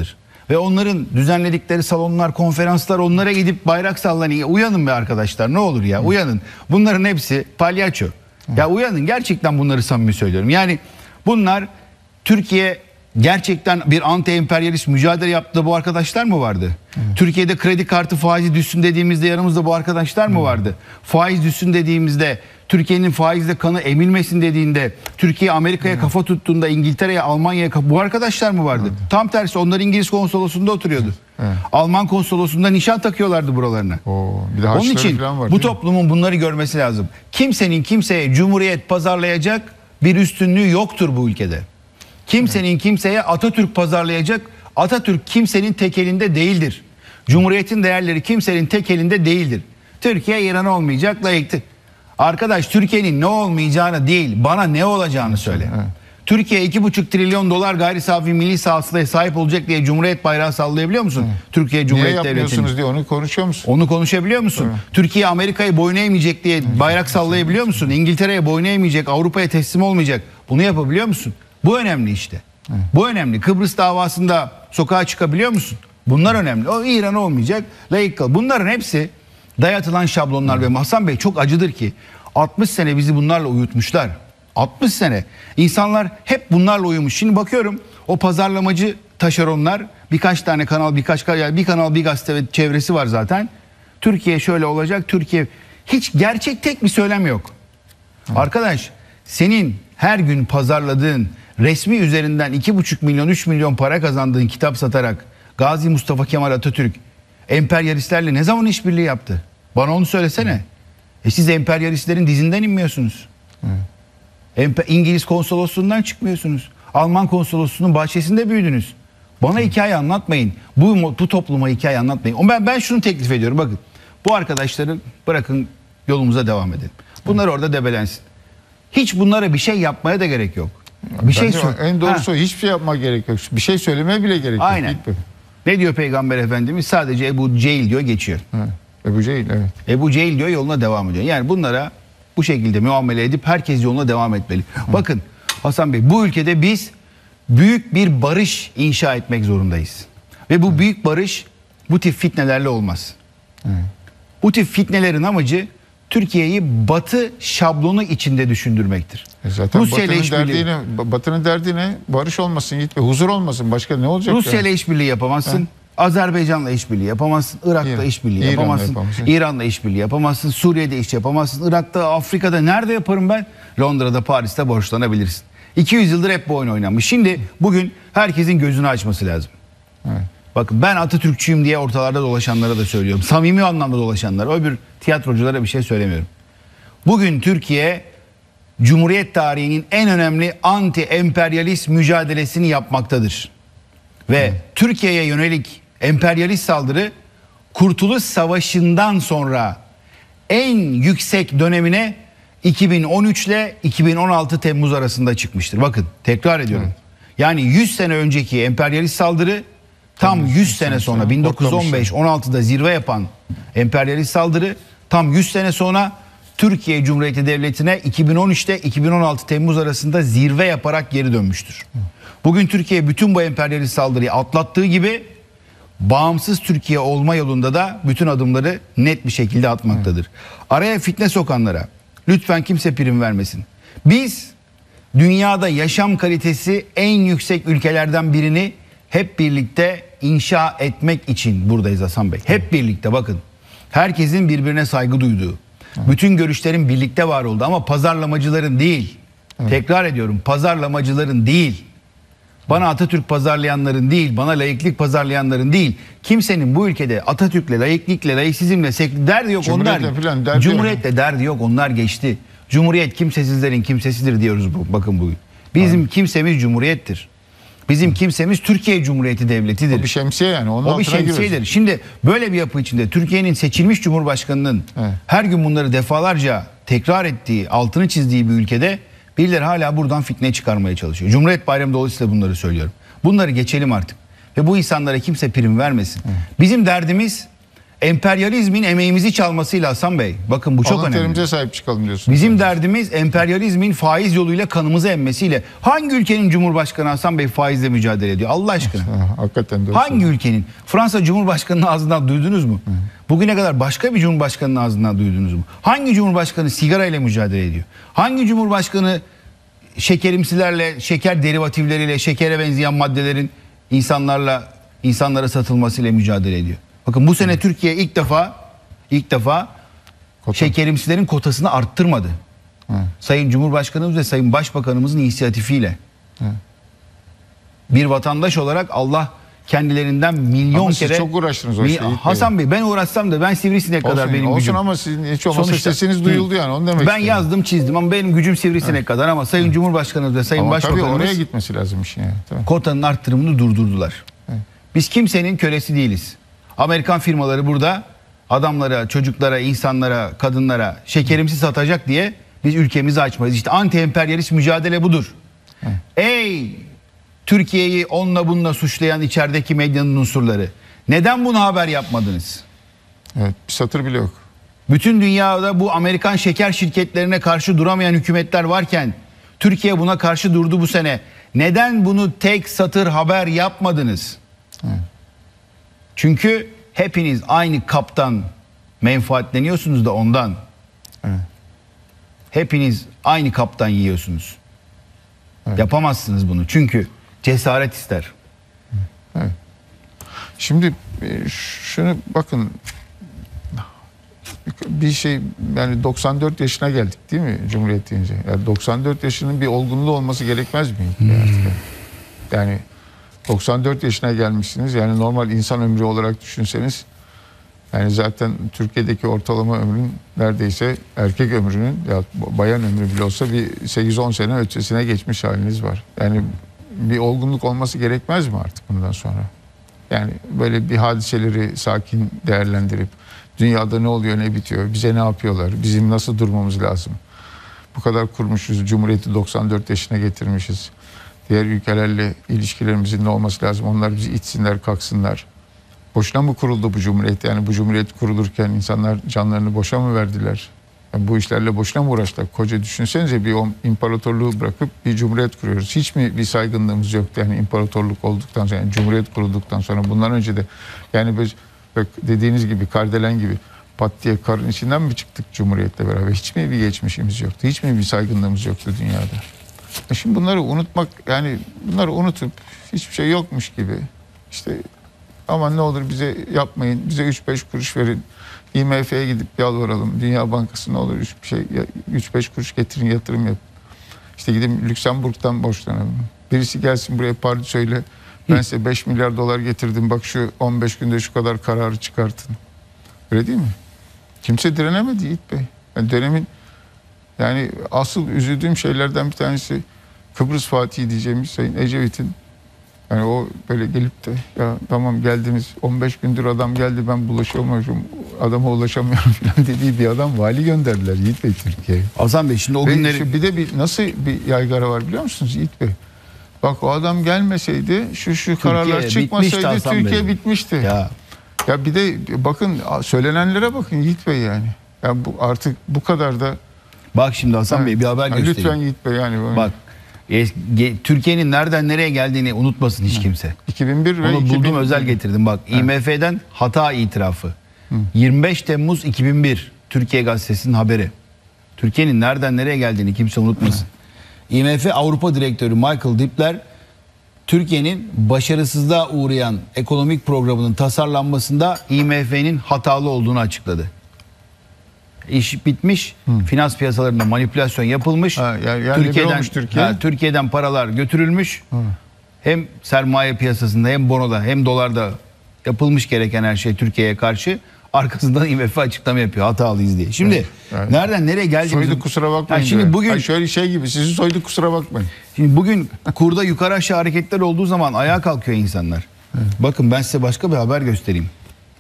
Ve onların düzenledikleri salonlar, konferanslar, onlara gidip bayrak sallanıyor. Uyanın be arkadaşlar, ne olur ya, uyanın. Bunların hepsi palyaço. Ya uyanın, gerçekten bunları samimi söylüyorum. Yani bunlar, Türkiye gerçekten bir anti-emperyalist mücadele yaptığı bu arkadaşlar mı vardı? Hı. Türkiye'de kredi kartı faizi düşsün dediğimizde yanımızda bu arkadaşlar mı vardı? Faiz düşsün dediğimizde, Türkiye'nin faizde kanı emilmesin dediğinde, Türkiye Amerika'ya kafa tuttuğunda, İngiltere'ye, Almanya'ya bu arkadaşlar mı vardı? Hı. Tam tersi, onlar İngiliz konsolosluğunda oturuyordu. Hı. Alman konsolosluğunda nişan takıyorlardı buralarına. Oo, bir de onun için var, bu toplumun bunları görmesi lazım. Kimsenin kimseye cumhuriyet pazarlayacak bir üstünlüğü yoktur bu ülkede. Kimsenin kimseye Atatürk pazarlayacak, Atatürk kimsenin tek elinde değildir. Cumhuriyetin değerleri kimsenin tek elinde değildir. Türkiye İran olmayacak, layıktır. Arkadaş, Türkiye'nin ne olmayacağını değil, bana ne olacağını söyle. Evet. Türkiye iki buçuk trilyon dolar gayri safi milli hasılaya sahip olacak diye Cumhuriyet bayrağı sallayabiliyor musun? Evet. Türkiye Cumhuriyet Devleti'nin. Niye yapmıyorsunuz diye onu konuşuyor musun? Onu konuşabiliyor musun? Evet. Türkiye Amerika'yı boyun eğmeyecek diye evet. bayrak sallayabiliyor musun? İngiltere'ye boyun eğmeyecek, Avrupa'ya teslim olmayacak. Bunu yapabiliyor musun? Bu önemli işte. Evet. Bu önemli. Kıbrıs davasında sokağa çıkabiliyor musun? Bunlar önemli. O İran olmayacak, layık kal. Bunların hepsi dayatılan şablonlar. Evet. Ve Hasan Bey, çok acıdır ki altmış sene bizi bunlarla uyutmuşlar. altmış sene. İnsanlar hep bunlarla uyumuş. Şimdi bakıyorum, o pazarlamacı taşeronlar, birkaç tane kanal, birkaç yani bir kanal, bir gazete ve çevresi var zaten. Türkiye şöyle olacak, Türkiye, hiç gerçek tek bir söylem yok. Evet. Arkadaş, senin her gün pazarladığın, resmi üzerinden iki buçuk milyon üç milyon para kazandığın kitap satarak Gazi Mustafa Kemal Atatürk emperyalistlerle ne zaman işbirliği yaptı? Bana onu söylesene. Evet. E siz emperyalistlerin dizinden inmiyorsunuz. Evet. İngiliz konsolosluğundan çıkmıyorsunuz. Alman konsolosluğunun bahçesinde büyüdünüz. Bana evet. hikaye anlatmayın. Bu, bu topluma hikaye anlatmayın. Ben, ben şunu teklif ediyorum. Bakın, bu arkadaşları bırakın, yolumuza devam edelim. Bunlar evet. orada debelensin. Hiç bunlara bir şey yapmaya da gerek yok. Bir şey en doğrusu ha. hiçbir şey yapmak gerek yok. Bir şey söylemeye bile gerek yok. Aynen. Ne diyor Peygamber Efendimiz? Sadece Ebu Cehil diyor, geçiyor. Ha. Ebu Cehil, evet. Ebu Cehil diyor, yoluna devam ediyor. Yani bunlara bu şekilde muamele edip herkes yoluna devam etmeli. Hı. Bakın Hasan Bey, bu ülkede biz büyük bir barış inşa etmek zorundayız. Ve bu Hı. büyük barış bu tip fitnelerle olmaz. Hı. Bu tip fitnelerin amacı Türkiye'yi Batı şablonu içinde düşündürmektir. E zaten Rusya Batı'nın işbirliği, derdi ne? Batı'nın derdi ne? Barış olmasın, gitme, huzur olmasın. Başka ne olacak? Rusya ile yani? işbirliği yapamazsın. He? Azerbaycan'la işbirliği yapamazsın. Irak'ta İran. işbirliği İran'la yapamazsın. yapamazsın. İran'la işbirliği yapamazsın. Suriye'de iş yapamazsın. Irak'ta, Afrika'da nerede yaparım ben? Londra'da, Paris'te borçlanabilirsin. iki yüz yıldır hep bu oyun oynanmış. Şimdi bugün herkesin gözünü açması lazım. Evet. Bakın, ben Atatürkçüyüm diye ortalarda dolaşanlara da söylüyorum. Samimi anlamda dolaşanlara, öbür tiyatroculara bir şey söylemiyorum. Bugün Türkiye Cumhuriyet tarihinin en önemli anti-emperyalist mücadelesini yapmaktadır. Ve hmm. Türkiye'ye yönelik emperyalist saldırı Kurtuluş Savaşı'ndan sonra en yüksek dönemine iki bin on üç ile iki bin on altı Temmuz arasında çıkmıştır. Bakın, tekrar ediyorum. Hmm. Yani yüz sene önceki emperyalist saldırı tam yüz sene sonra bin dokuz yüz on beş on altıda zirve yapan emperyalist saldırı tam yüz sene sonra Türkiye Cumhuriyeti Devleti'ne iki bin on üçte iki bin on altı Temmuz arasında zirve yaparak geri dönmüştür. Bugün Türkiye bütün bu emperyalist saldırıyı atlattığı gibi bağımsız Türkiye olma yolunda da bütün adımları net bir şekilde atmaktadır. Araya fitne sokanlara lütfen kimse prim vermesin. Biz dünyada yaşam kalitesi en yüksek ülkelerden birini hep birlikte inşa etmek için buradayız Hasan Bey. Hep birlikte, bakın. Herkesin birbirine saygı duyduğu, evet. bütün görüşlerin birlikte var oldu ama pazarlamacıların değil. Evet. Tekrar ediyorum, pazarlamacıların değil. Bana Atatürk pazarlayanların değil, bana layıklık pazarlayanların değil. Kimsenin bu ülkede Atatürk'le, layıklıkla, layıksizmle derdi yok, onlar. Derdi Cumhuriyetle yok. derdi yok, onlar geçti. Cumhuriyet kimsesizlerin kimsesidir diyoruz bu, bakın bugün. Bizim evet. kimsemiz Cumhuriyettir. Bizim kimsemiz Türkiye Cumhuriyeti Devleti'dir. O bir şemsiye yani. Onun o bir şemsiyedir. Şimdi böyle bir yapı içinde Türkiye'nin seçilmiş Cumhurbaşkanı'nın evet. her gün bunları defalarca tekrar ettiği, altını çizdiği bir ülkede birileri hala buradan fitne çıkarmaya çalışıyor. Cumhuriyet Bayramı dolayısıyla bunları söylüyorum. Bunları geçelim artık. Ve bu insanlara kimse prim vermesin. Evet. Bizim derdimiz emperyalizmin emeğimizi çalmasıyla Hasan Bey. Bakın bu çok Alın önemli. terimize sahip çıkalım diyorsunuz. Bizim derdimiz emperyalizmin faiz yoluyla kanımızı emmesiyle. Hangi ülkenin Cumhurbaşkanı Hasan Bey faizle mücadele ediyor Allah aşkına? Ha, hakikaten doğru. Hangi ülkenin? Fransa Cumhurbaşkanı'nın ağzından duydunuz mu? Hı. Bugüne kadar başka bir Cumhurbaşkanı'nın ağzından duydunuz mu? Hangi Cumhurbaşkanı sigara ile mücadele ediyor? Hangi Cumhurbaşkanı şekerimsilerle, şeker derivatifleriyle, şekere benzeyen maddelerin insanlarla insanlara satılmasıyla mücadele ediyor? Bakın bu sene Hı. Türkiye ilk defa ilk defa Kota. şekerimsilerin kotasını arttırmadı. Hı. Sayın Cumhurbaşkanımız ve Sayın Başbakanımızın inisiyatifiyle. Hı. Bir vatandaş olarak Allah kendilerinden milyon ama kere... siz çok uğraştınız o işte. Hasan Bey ben uğraşsam da ben sivrisinek olsun, kadar benim olsun gücüm. Olsun ama sizin hiç olmazsa Sonuçta, sesiniz duyuldu yani onu demek Ben istiyorum. yazdım çizdim ama benim gücüm sivrisinek evet. kadar ama Sayın Cumhurbaşkanımız ve Sayın ama Başbakanımız... tabii oraya gitmesi lazım işin yani. Tamam. Kotanın arttırımını durdurdular. Evet. Biz kimsenin kölesi değiliz. Amerikan firmaları burada adamlara, çocuklara, insanlara, kadınlara şekerimsi satacak diye biz ülkemizi açmayız. İşte anti-emperyalist mücadele budur. Evet. Ey Türkiye'yi onunla bununla suçlayan içerideki medyanın unsurları. Neden bunu haber yapmadınız? Evet, bir satır bile yok. Bütün dünyada bu Amerikan şeker şirketlerine karşı duramayan hükümetler varken Türkiye buna karşı durdu bu sene. Neden bunu tek satır haber yapmadınız? Evet. Çünkü hepiniz aynı kaptan menfaatleniyorsunuz da ondan. Evet. Hepiniz aynı kaptan yiyorsunuz. Evet. Yapamazsınız bunu. Çünkü cesaret ister. Evet. Şimdi şunu bakın, bir şey yani doksan dört yaşına geldik değil mi Cumhuriyet deyince? Yani doksan dört yaşının bir olgunluğu olması gerekmez mi? Hmm. Yani doksan dört yaşına gelmişsiniz. Yani normal insan ömrü olarak düşünseniz yani zaten Türkiye'deki ortalama ömrün neredeyse erkek ömrünün ya bayan ömrü bile olsa bir sekiz on sene ötesine geçmiş haliniz var. Yani bir olgunluk olması gerekmez mi artık bundan sonra? Yani böyle bir hadiseleri sakin değerlendirip dünyada ne oluyor ne bitiyor, bize ne yapıyorlar, bizim nasıl durmamız lazım? Bu kadar kurmuşuz, Cumhuriyeti doksan dört yaşına getirmişiz. Diğer ülkelerle ilişkilerimizin ne olması lazım? Onlar bizi itsinler, kalksınlar. Boşuna mı kuruldu bu Cumhuriyet? Yani bu Cumhuriyet kurulurken insanlar canlarını boşa mı verdiler? Yani bu işlerle boşuna mı uğraştılar? Koca düşünsenize bir imparatorluğu bırakıp bir Cumhuriyet kuruyoruz. Hiç mi bir saygınlığımız yoktu? Yani imparatorluk olduktan sonra, yani Cumhuriyet kurulduktan sonra bundan önce de yani böyle bak dediğiniz gibi kardelen gibi pat diye karın içinden mi çıktık Cumhuriyet'le beraber? Hiç mi bir geçmişimiz yoktu? Hiç mi bir saygınlığımız yoktu dünyada? E şimdi bunları unutmak yani bunları unutup hiçbir şey yokmuş gibi işte aman ne olur bize yapmayın, bize üç beş kuruş verin. I M F'ye gidip yalvaralım. Dünya Bankası ne olur üç şey üç beş kuruş getirin yatırım yap. İşte gidin Lüksemburg'dan borçlanalım. Birisi gelsin buraya parti söyle. Ben size beş milyar dolar getirdim. Bak şu on beş günde şu kadar kararı çıkartın. Öyle değil mi? Kimse direnemedi Yiğit Bey. Yani dönemin yani asıl üzüldüğüm şeylerden bir tanesi Kıbrıs Fatih diyeceğimiz Sayın Ecevit'in yani o böyle gelip de ya tamam geldiniz on beş gündür adam geldi ben bulaşamıyorum adama ulaşamıyorum falan dediği bir adam vali gönderdiler Yiğit Bey Türkiye'ye. Hasan Bey şimdi o Ve günleri... şu bir de bir nasıl bir yaygara var biliyor musunuz Yiğit Bey? Bak o adam gelmeseydi şu şu Türkiye kararlar çıkmasaydı bitmişti Türkiye Bey. bitmişti. Ya. ya bir de bakın söylenenlere bakın Yiğit Bey yani. Ya bu artık bu kadar da... Bak şimdi Hasan yani, Bey bir haber göstereyim. Lütfen Yiğit Bey yani. Böyle. Bak Türkiye'nin nereden nereye geldiğini unutmasın hiç kimse. iki bin bir ve onu iki bin... buldum özel getirdim bak. Evet. I M F'den hata itirafı. Hı. yirmi beş Temmuz iki bin bir Türkiye Gazetesi'nin haberi. Türkiye'nin nereden nereye geldiğini kimse unutmasın. Hı. I M F Avrupa Direktörü Michael Dipler Türkiye'nin başarısızlığa uğrayan ekonomik programının tasarlanmasında I M F'nin hatalı olduğunu açıkladı. İş bitmiş, hmm. finans piyasalarında manipülasyon yapılmış, ha, yani Türkiye'den Türkiye. ha, Türkiye'den paralar götürülmüş, hmm. hem sermaye piyasasında hem bonoda hem dolarda yapılmış gereken her şey Türkiye'ye karşı. Arkasından I M F açıklama yapıyor hatalıyız diye. Şimdi evet, evet. nereden nereye geldiğimizi... Soyduk kusura bakmayın. Ha, şimdi bugün Ay şöyle şey gibi sizi soyduk kusura bakmayın. Şimdi bugün kurda yukarı aşağı hareketler olduğu zaman ayağa kalkıyor insanlar. Evet. Bakın ben size başka bir haber göstereyim.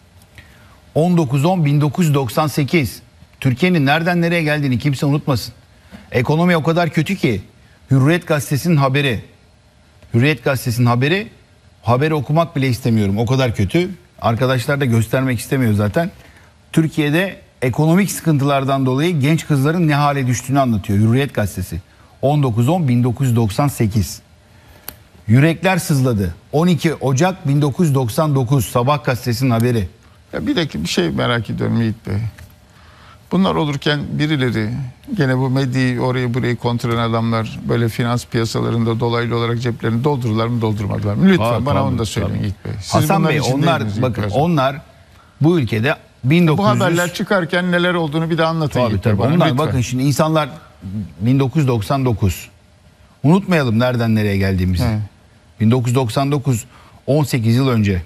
on dokuz on bin dokuz yüz doksan sekiz Türkiye'nin nereden nereye geldiğini kimse unutmasın. Ekonomi o kadar kötü ki Hürriyet Gazetesi'nin haberi. Hürriyet Gazetesi'nin haberi haberi okumak bile istemiyorum. O kadar kötü. arkadaşlar da göstermek istemiyor zaten. Türkiye'de ekonomik sıkıntılardan dolayı genç kızların ne hale düştüğünü anlatıyor. Hürriyet gazetesi. on dokuz on bin dokuz yüz doksan sekiz. Yürekler sızladı. on iki Ocak bin dokuz yüz doksan dokuz Sabah gazetesinin haberi. Ya bir dakika bir şey merak ediyorum Yiğit Bey. Bunlar olurken birileri gene bu medyayı orayı burayı kontrol eden adamlar böyle finans piyasalarında dolaylı olarak ceplerini doldururlar mı doldurmadılar mı? Lütfen Aa, bana tabii, onu da söyleyin tabii. Yiğit Bey. Siz Hasan bunların Bey içindeydiniz onlar Yiğit bakın Bey. onlar bu ülkede bin dokuz yüz Bu haberler çıkarken neler olduğunu bir de anlatın tabii, Yiğit Bey tabii. bana, Onlar lütfen. bakın şimdi insanlar bin dokuz yüz doksan dokuz unutmayalım nereden nereye geldiğimizi. He. bin dokuz yüz doksan dokuz on sekiz yıl önce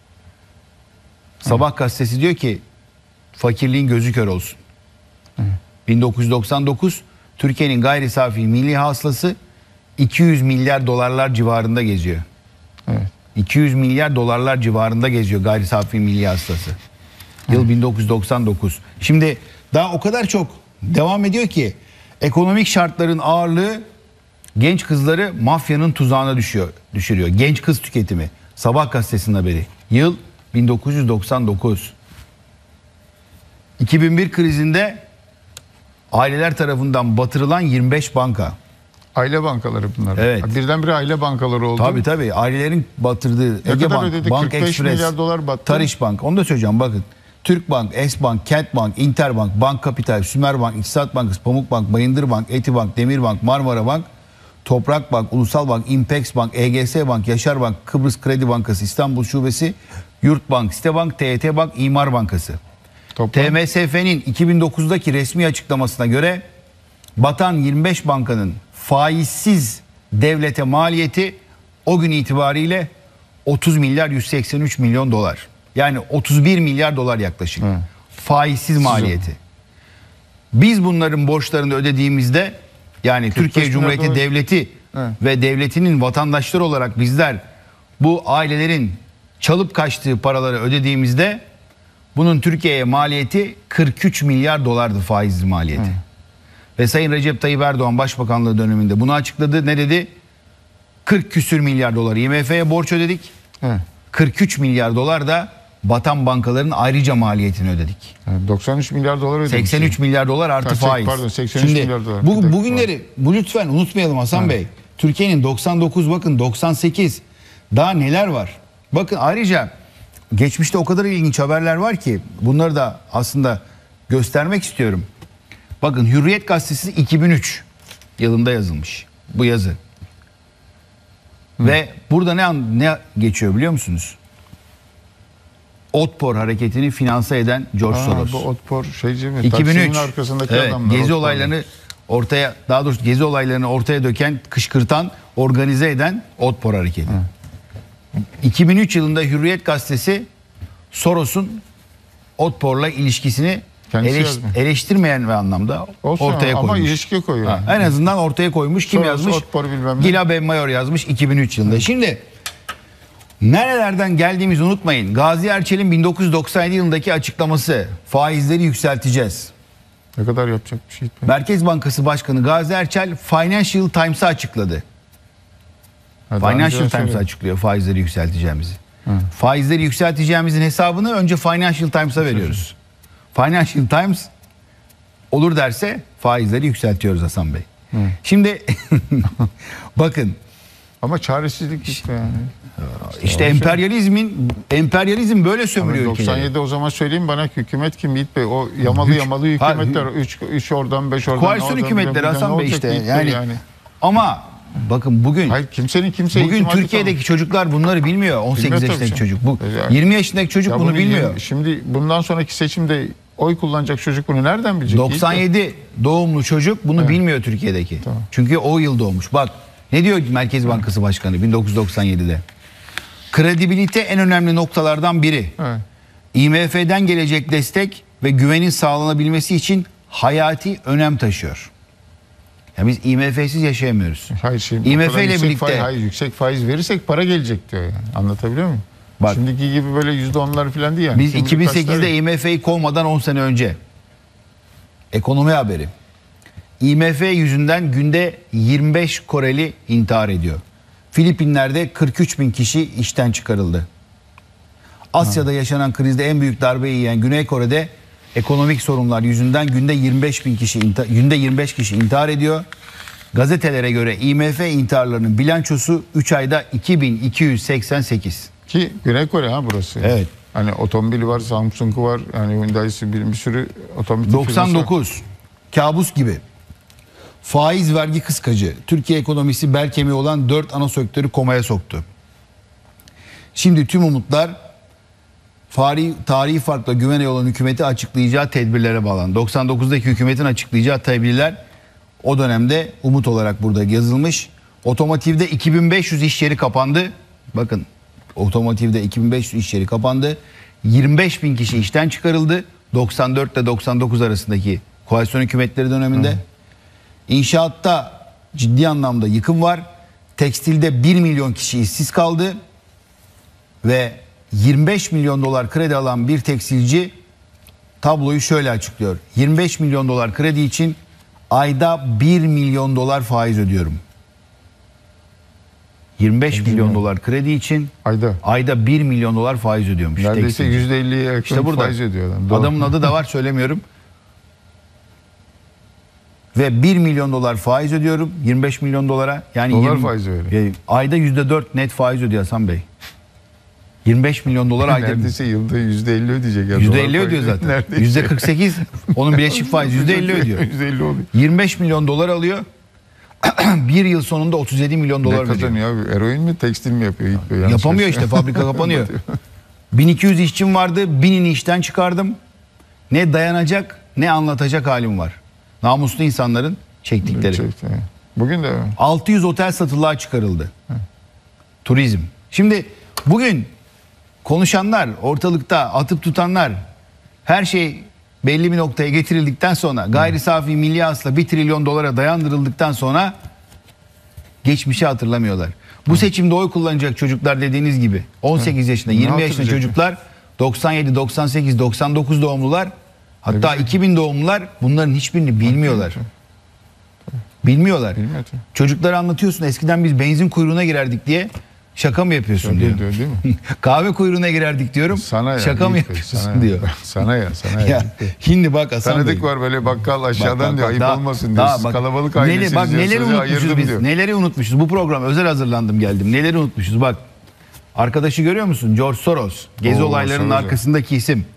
Sabah gazetesi diyor ki fakirliğin gözü kör olsun. bin dokuz yüz doksan dokuz Türkiye'nin gayri safi milli hasılası iki yüz milyar dolarlar civarında geziyor. Evet. iki yüz milyar dolarlar civarında geziyor gayri safi milli hasılası. Yıl bin dokuz yüz doksan dokuz. Şimdi daha o kadar çok devam ediyor ki ekonomik şartların ağırlığı genç kızları mafyanın tuzağına düşüyor, düşürüyor. Genç kız tüketimi. Sabah gazetesinin haberi. Yıl bin dokuz yüz doksan dokuz. iki bin bir krizinde aileler tarafından batırılan yirmi beş banka. Aile bankaları bunlar. Evet. Ha, birdenbire aile bankaları oldu. Tabii tabii ailelerin batırdığı Ne Ege kadar Bank, ödedik? Bank kırk beş Express, milyar dolar battı. Tariş Bank. Onu da söyleyeceğim bakın. Türk Bank, Esbank, Kentbank, Interbank, Bank Kapital, Sümerbank, İktisat Bankası, Pamukbank, Bayındır Bank, Etibank, Demirbank, Marmara Bank, Toprak Bank, Ulusal Bank, Impex Bank, E G S Bank, Yaşar Bank, Kıbrıs Kredi Bankası, İstanbul Şubesi, Yurtbank, Sitebank, T Y T Bank, İmar Bankası. Toplam T M S F'nin iki bin dokuzdaki resmi açıklamasına göre batan yirmi beş bankanın faizsiz devlete maliyeti o gün itibariyle otuz milyar yüz seksen üç milyon dolar. Yani otuz bir milyar dolar yaklaşık. Hı. Faizsiz maliyeti. Biz bunların borçlarını ödediğimizde yani Türkiye milyar Cumhuriyeti dolar. Devleti Hı. ve devletinin vatandaşları olarak bizler bu ailelerin çalıp kaçtığı paraları ödediğimizde bunun Türkiye'ye maliyeti kırk üç milyar dolardı faizsiz maliyeti. Hı. Ve Sayın Recep Tayyip Erdoğan Başbakanlığı döneminde bunu açıkladı. Ne dedi? kırk küsür milyar dolar I M F'ye borç ödedik. He. kırk üç milyar dolar da batan bankaların ayrıca maliyetini ödedik. Yani doksan üç milyar dolar ödemiş. seksen üç milyar dolar artı Gerçek, faiz. pardon, seksen üç Şimdi milyar dolar. Bir bu, dakika. bugünleri bu lütfen unutmayalım Hasan Evet. Bey. Türkiye'nin doksan dokuz bakın doksan sekiz daha neler var? Bakın ayrıca geçmişte o kadar ilginç haberler var ki bunları da aslında göstermek istiyorum. Bakın Hürriyet gazetesi iki bin üç yılında yazılmış bu yazı. Ve burada ne an- ne geçiyor biliyor musunuz? Otpor hareketini finanse eden George Aa, Soros. bu Otpor şeyci mi? iki bin üç Taksim'in arkasındaki evet, adamlar. gezi Otpor'da. olaylarını ortaya daha doğrusu gezi olaylarını ortaya döken, kışkırtan, organize eden Otpor hareketi. iki bin üç yılında Hürriyet gazetesi Soros'un Otpor'la ilişkisini Kendisi eleş- yazmıyor. eleştirmeyen bir anlamda Olsun ortaya ama koymuş. ilişki koyuyor. Ha, en azından ortaya koymuş. Kim Soros, yazmış? Otpor bilmem ne. Gila Benmayor yazmış iki bin üç yılında. Şimdi nerelerden geldiğimizi unutmayın. Gazi Erçel'in bin dokuz yüz doksan yedi yılındaki açıklaması faizleri yükselteceğiz. Ne kadar yapacak bir şey. Merkez Bankası Başkanı Gazi Erçel Financial Times'a açıkladı. Ha, daha Financial önce Times söyle. açıklıyor faizleri yükselteceğimizi. Faizleri yükselteceğimizin hesabını önce Financial Times'a veriyoruz. Financial Times olur derse faizleri yükseltiyoruz Hasan Bey. Şimdi bakın Ama çaresizlik işte yani. işte emperyalizmin emperyalizm böyle sömürüyor Ama ülkeleri. doksan yedi o zaman söyleyeyim bana hükümet kim Yiğit Bey? O yamalı yamalı hükümetler. üç üç oradan beş oradan. Koalisyon oradan, hükümetleri buradan, Hasan ne Bey olacak işte Yiğit Bey yani, ama bakın bugün Hayır kimsenin kimseye bugün itimatı Türkiye'deki çocuklar bunları bilmiyor. on sekiz Bilmiyor tabii yaşındaki canım. çocuk. Bu Yani- yirmi yaşındaki çocuk Ya bunu bunu bilmiyor. yirmi Şimdi bundan sonraki seçimde oy kullanacak çocuk bunu nereden bilecek? Yiğit Bey? doksan yedi doğumlu çocuk bunu bilmiyor Türkiye'deki. Tamam. Çünkü o yıl doğmuş. Bak ne diyor Merkez Bankası Başkanı bin dokuz yüz doksan yedide? Kredibilite en önemli noktalardan biri. Evet. I M F'den gelecek destek ve güvenin sağlanabilmesi için hayati önem taşıyor. Ya biz I M F'siz yaşayamıyoruz. Hayır şimdi I M o kadar F ile yüksek birlikte faiz, hayır, yüksek faiz verirsek para gelecek diyor yani. Anlatabiliyor muyum? Bak. Şimdiki gibi böyle yüzde onlar falan değil yani. biz Şimdi iki bin kaçlar- sekizde I M F'yi kovmadan on sene önce ekonomi haberi. I M F yüzünden günde yirmi beş Koreli intihar ediyor. Filipinler'de kırk üç bin kişi işten çıkarıldı. Asya'da yaşanan krizde en büyük darbeyi yiyen Güney Kore'de ekonomik sorunlar yüzünden günde yirmi beş bin kişi inta- günde yirmi beş kişi intihar ediyor. Gazetelere göre I M F intiharlarının bilançosu üç ayda iki bin iki yüz seksen sekiz. Ki Güney Kore ha burası. Evet. Hani otomobili var, Samsung'u var. Yani Hyundai'si bir, bir sürü otomobil doksan firması var. dokuz. Kabus gibi. Faiz vergi kıskacı. Türkiye ekonomisi bel kemiği olan dört ana sektörü komaya soktu. Şimdi tüm umutlar fari, tarihi farkla güvene olan hükümeti açıklayacağı tedbirlere bağlandı. doksan dokuzdaki hükümetin açıklayacağı tedbirler o dönemde umut olarak burada yazılmış. Otomotivde iki bin beş yüz iş yeri kapandı. Bakın otomotivde iki bin beş yüz iş yeri kapandı. yirmi beş bin kişi işten çıkarıldı. doksan dört ile doksan dokuz arasındaki koalisyon hükümetleri döneminde. Hı. İnşaatta ciddi anlamda yıkım var. Tekstilde bir milyon kişi işsiz kaldı. Ve yirmi beş milyon dolar kredi alan bir tekstilci tabloyu şöyle açıklıyor. yirmi beş milyon dolar kredi için ayda bir milyon dolar faiz ödüyorum. yirmi beş milyon dolar kredi için ayda ayda bir milyon dolar faiz ödüyormuş. Neredeyse yüzde elliye yakın işte burada faiz ödüyor adam. Adamın adı da var, söylemiyorum. Ve bir milyon dolar faiz ödüyorum yirmi beş milyon dolara. Yani dolar yirmi, faizi öyle. E, ayda yüzde dört net faiz ödüyor Hasan Bey. yirmi beş milyon dolar ayda. Neredeyse yılda yüzde elli ödeyecek. Yani yüzde elli ödüyor zaten. Neredeyse. yüzde kırk sekiz onun bileşik faiz yüzde elli ödüyor. yüzde elli oluyor. yirmi beş milyon dolar alıyor. Bir yıl sonunda otuz yedi milyon dolar Ne ödüyor. kazanıyor abi? Eroin mi, tekstil mi yapıyor? Yapıyor yanlış Yapamıyor işte, fabrika kapanıyor. bin iki yüz işçim vardı. binini işten çıkardım. Ne dayanacak ne anlatacak halim var. Namuslu insanların çektikleri. Çekti. Bugün de altı yüz otel satılığa çıkarıldı. Turizm. Şimdi bugün konuşanlar, ortalıkta atıp tutanlar, her şey belli bir noktaya getirildikten sonra, gayri safi milli hasıla bir trilyon dolara dayandırıldıktan sonra geçmişi hatırlamıyorlar. Bu seçimde oy kullanacak çocuklar dediğiniz gibi on sekiz yaşında, Ne yirmi yaşında hatırlayacak? çocuklar, doksan yedi, doksan sekiz, doksan dokuz doğumlular, hatta iki bin doğumlular, bunların hiçbirini bilmiyorlar. Bilmiyorlar. Bilmiyor. Çocuklara anlatıyorsun, eskiden biz benzin kuyruğuna girerdik diye, şaka mı yapıyorsun Öyle diyor. diyor, değil mi? Kahve kuyruğuna girerdik diyorum. Sana ya, şaka mı Yiğit Bey, yapıyorsun sana diyor. Ya, sana ya, sana ya. Ya, şimdi bak Hasan Tanıdık Bey. var böyle bakkal aşağıdan Bak, bak, diyor, bak, ayıp daha- olmasın diyor. daha Siz bak, kalabalık nele- ailesiniz bak, diyor, neleri sizi unutmuşuz ayırdım biz. diyor. Neleri unutmuşuz. Bu program özel hazırlandım geldim. Neleri unutmuşuz bak. Arkadaşı görüyor musun? George Soros. Gezi Oo, olaylarının Soros. arkasındaki isim.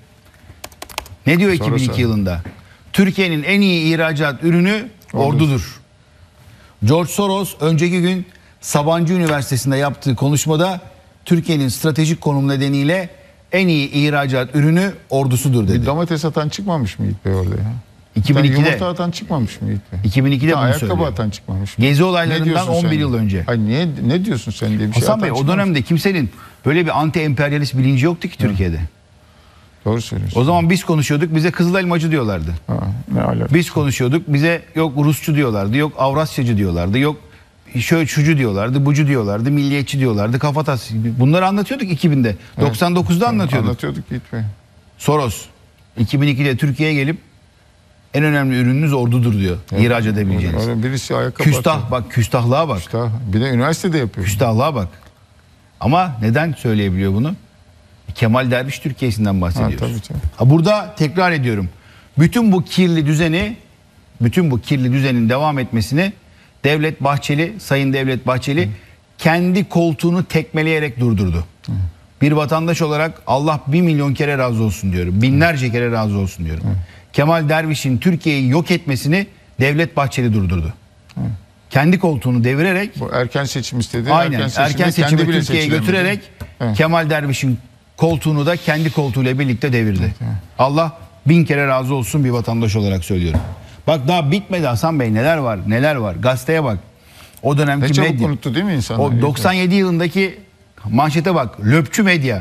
Ne diyor Soros iki bin iki abi. yılında? Türkiye'nin en iyi ihracat ürünü ordudur. George Soros önceki gün Sabancı Üniversitesi'nde yaptığı konuşmada Türkiye'nin stratejik konum nedeniyle en iyi ihracat ürünü ordusudur dedi. Bir domates atan çıkmamış mı Yiğit Bey orada ya? iki bin Bir ikide tane yumurta atan çıkmamış mı Yiğit Bey? iki bin ikide Bir tane bunu ayakkabı söylüyor. atan çıkmamış mı? Gezi Ne olaylarından diyorsun on bir sen? yıl önce. Ay niye, ne diyorsun sen diye bir şey Hasan atan Bey o çıkmamış. dönemde kimsenin böyle bir anti-emperyalist bilinci yoktu ki Türkiye'de. Doğru söylüyorsun. O zaman biz konuşuyorduk, bize Kızıl Elmacı diyorlardı. Ha, ne alaka? Biz konuşuyorduk, bize yok Rusçu diyorlardı, yok Avrasyacı diyorlardı, yok şöyle şucu diyorlardı, bucu diyorlardı, milliyetçi diyorlardı, kafatası. Bunları anlatıyorduk iki binde. doksan dokuzda anlatıyorduk. Anlatıyorduk Yiğit Bey. Soros iki bin ikide Türkiye'ye gelip en önemli ürününüz ordudur diyor. İhraç edebileceğiniz. Öyle birisi ayakkabı Küstah atıyor. bak, küstahlığa bak. Küstah. Bir de üniversitede yapıyor. Küstahlığa bak. Ama neden söyleyebiliyor bunu? Kemal Derviş Türkiye'sinden bahsediyoruz. Ha, tabii, tabii. Ha, burada tekrar ediyorum. Bütün bu kirli düzeni, bütün bu kirli düzenin devam etmesini Devlet Bahçeli, Sayın Devlet Bahçeli Hı. kendi koltuğunu tekmeleyerek durdurdu. Hı. Bir vatandaş olarak Allah bir milyon kere razı olsun diyorum. Binlerce kere razı olsun diyorum. Hı. Kemal Derviş'in Türkiye'yi yok etmesini Devlet Bahçeli durdurdu. Hı. Kendi koltuğunu devirerek, bu erken seçim istedi. aynen erken, erken seçimi Türkiye'ye götürerek Hı. Kemal Derviş'in koltuğunu da kendi koltuğuyla birlikte devirdi. Hı. Allah bin kere razı olsun bir vatandaş olarak söylüyorum. Bak daha bitmedi Hasan Bey, neler var neler var. Gazeteye bak. O dönemki ne çabuk medya. unuttu değil mi insanlar? O doksan yedi yılındaki manşete bak. Löpçü medya.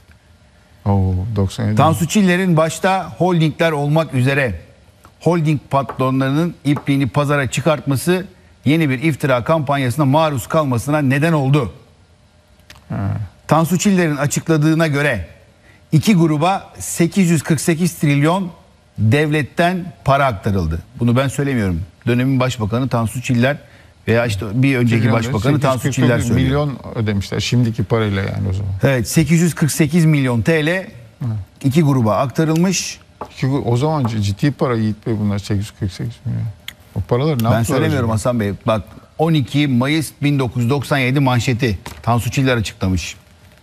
Oo, doksan yedi. Tansu Çiller'in başta holdingler olmak üzere holding patronlarının ipliğini pazara çıkartması yeni bir iftira kampanyasına maruz kalmasına neden oldu. Ha. Tansu Çiller'in açıkladığına göre iki gruba sekiz yüz kırk sekiz trilyon devletten para aktarıldı. Bunu ben söylemiyorum. Dönemin başbakanı Tansu Çiller Veya işte bir önceki Trilyonda başbakanı Tansu Çiller sekiz yüz kırk dokuz söylüyor. milyon ödemişler şimdiki parayla yani o zaman. Evet, sekiz yüz kırk sekiz milyon T L iki gruba aktarılmış. Çünkü o zaman ciddi para Yiğit Bey bunlar sekiz yüz kırk sekiz milyon. O paraları ne yaptılar Ben söylemiyorum acaba? Hasan Bey. Bak on iki Mayıs bin dokuz yüz doksan yedi manşeti Tansu Çiller açıklamış.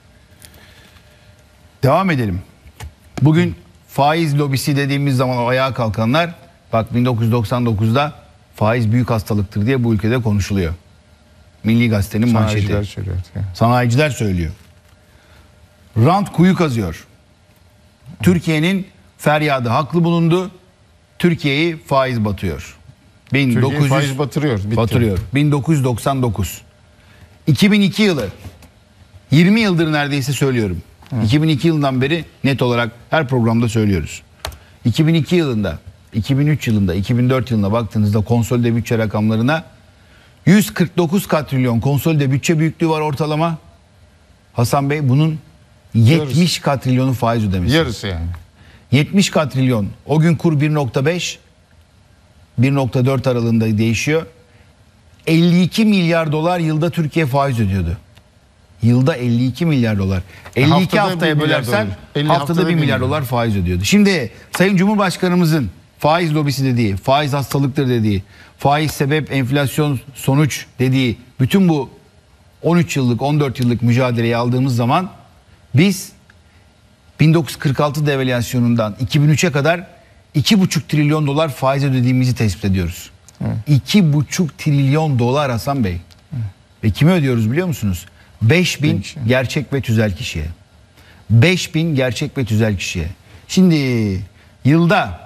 Devam edelim. Bugün faiz lobisi dediğimiz zaman o ayağa kalkanlar bak bin dokuz yüz doksan dokuzda faiz büyük hastalıktır diye bu ülkede konuşuluyor. Milli Gazete'nin Sanayiciler manşeti. söylüyor. Yani. Sanayiciler söylüyor. Rant kuyu kazıyor. Türkiye'nin feryadı haklı bulundu. Türkiye'yi faiz batıyor. bin dokuz yüz Türkiye faiz batırıyor. Bitti. batırıyor. bin dokuz yüz doksan dokuz. iki bin iki yılı. yirmi yıldır neredeyse söylüyorum. Hı. iki bin iki yılından beri net olarak her programda söylüyoruz. iki bin iki yılında, iki bin üç yılında, iki bin dört yılına baktığınızda konsolide bütçe rakamlarına yüz kırk dokuz katrilyon konsolide bütçe büyüklüğü var ortalama. Hasan Bey bunun yetmiş Yarısı. katrilyonu faiz ödemesi. Yarısı yani. yetmiş katrilyon. O gün kur bir nokta beş, bir nokta dört aralığında değişiyor. elli iki milyar dolar yılda Türkiye faiz ödüyordu. Yılda elli iki milyar dolar. elli iki haftaya bölersen haftada bir milyar dolar faiz ödüyordu. Şimdi Sayın Cumhurbaşkanımızın faiz lobisi dediği, faiz hastalıktır dediği, faiz sebep enflasyon sonuç dediği bütün bu on üç yıllık on dört yıllık mücadeleyi aldığımız zaman biz bin dokuz yüz kırk altı devalüasyonundan iki bin üçe kadar iki buçuk trilyon dolar faiz ödediğimizi tespit ediyoruz. iki buçuk trilyon dolar Hasan Bey. Hı. Ve kime ödüyoruz biliyor musunuz? beş bin gerçek ve tüzel kişiye. beş bin gerçek ve tüzel kişiye. Şimdi yılda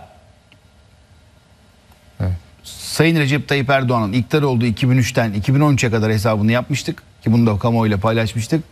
evet. Sayın Recep Tayyip Erdoğan'ın iktidar olduğu iki bin üçten iki bin on üçe kadar hesabını yapmıştık. Ki bunu da kamuoyuyla paylaşmıştık.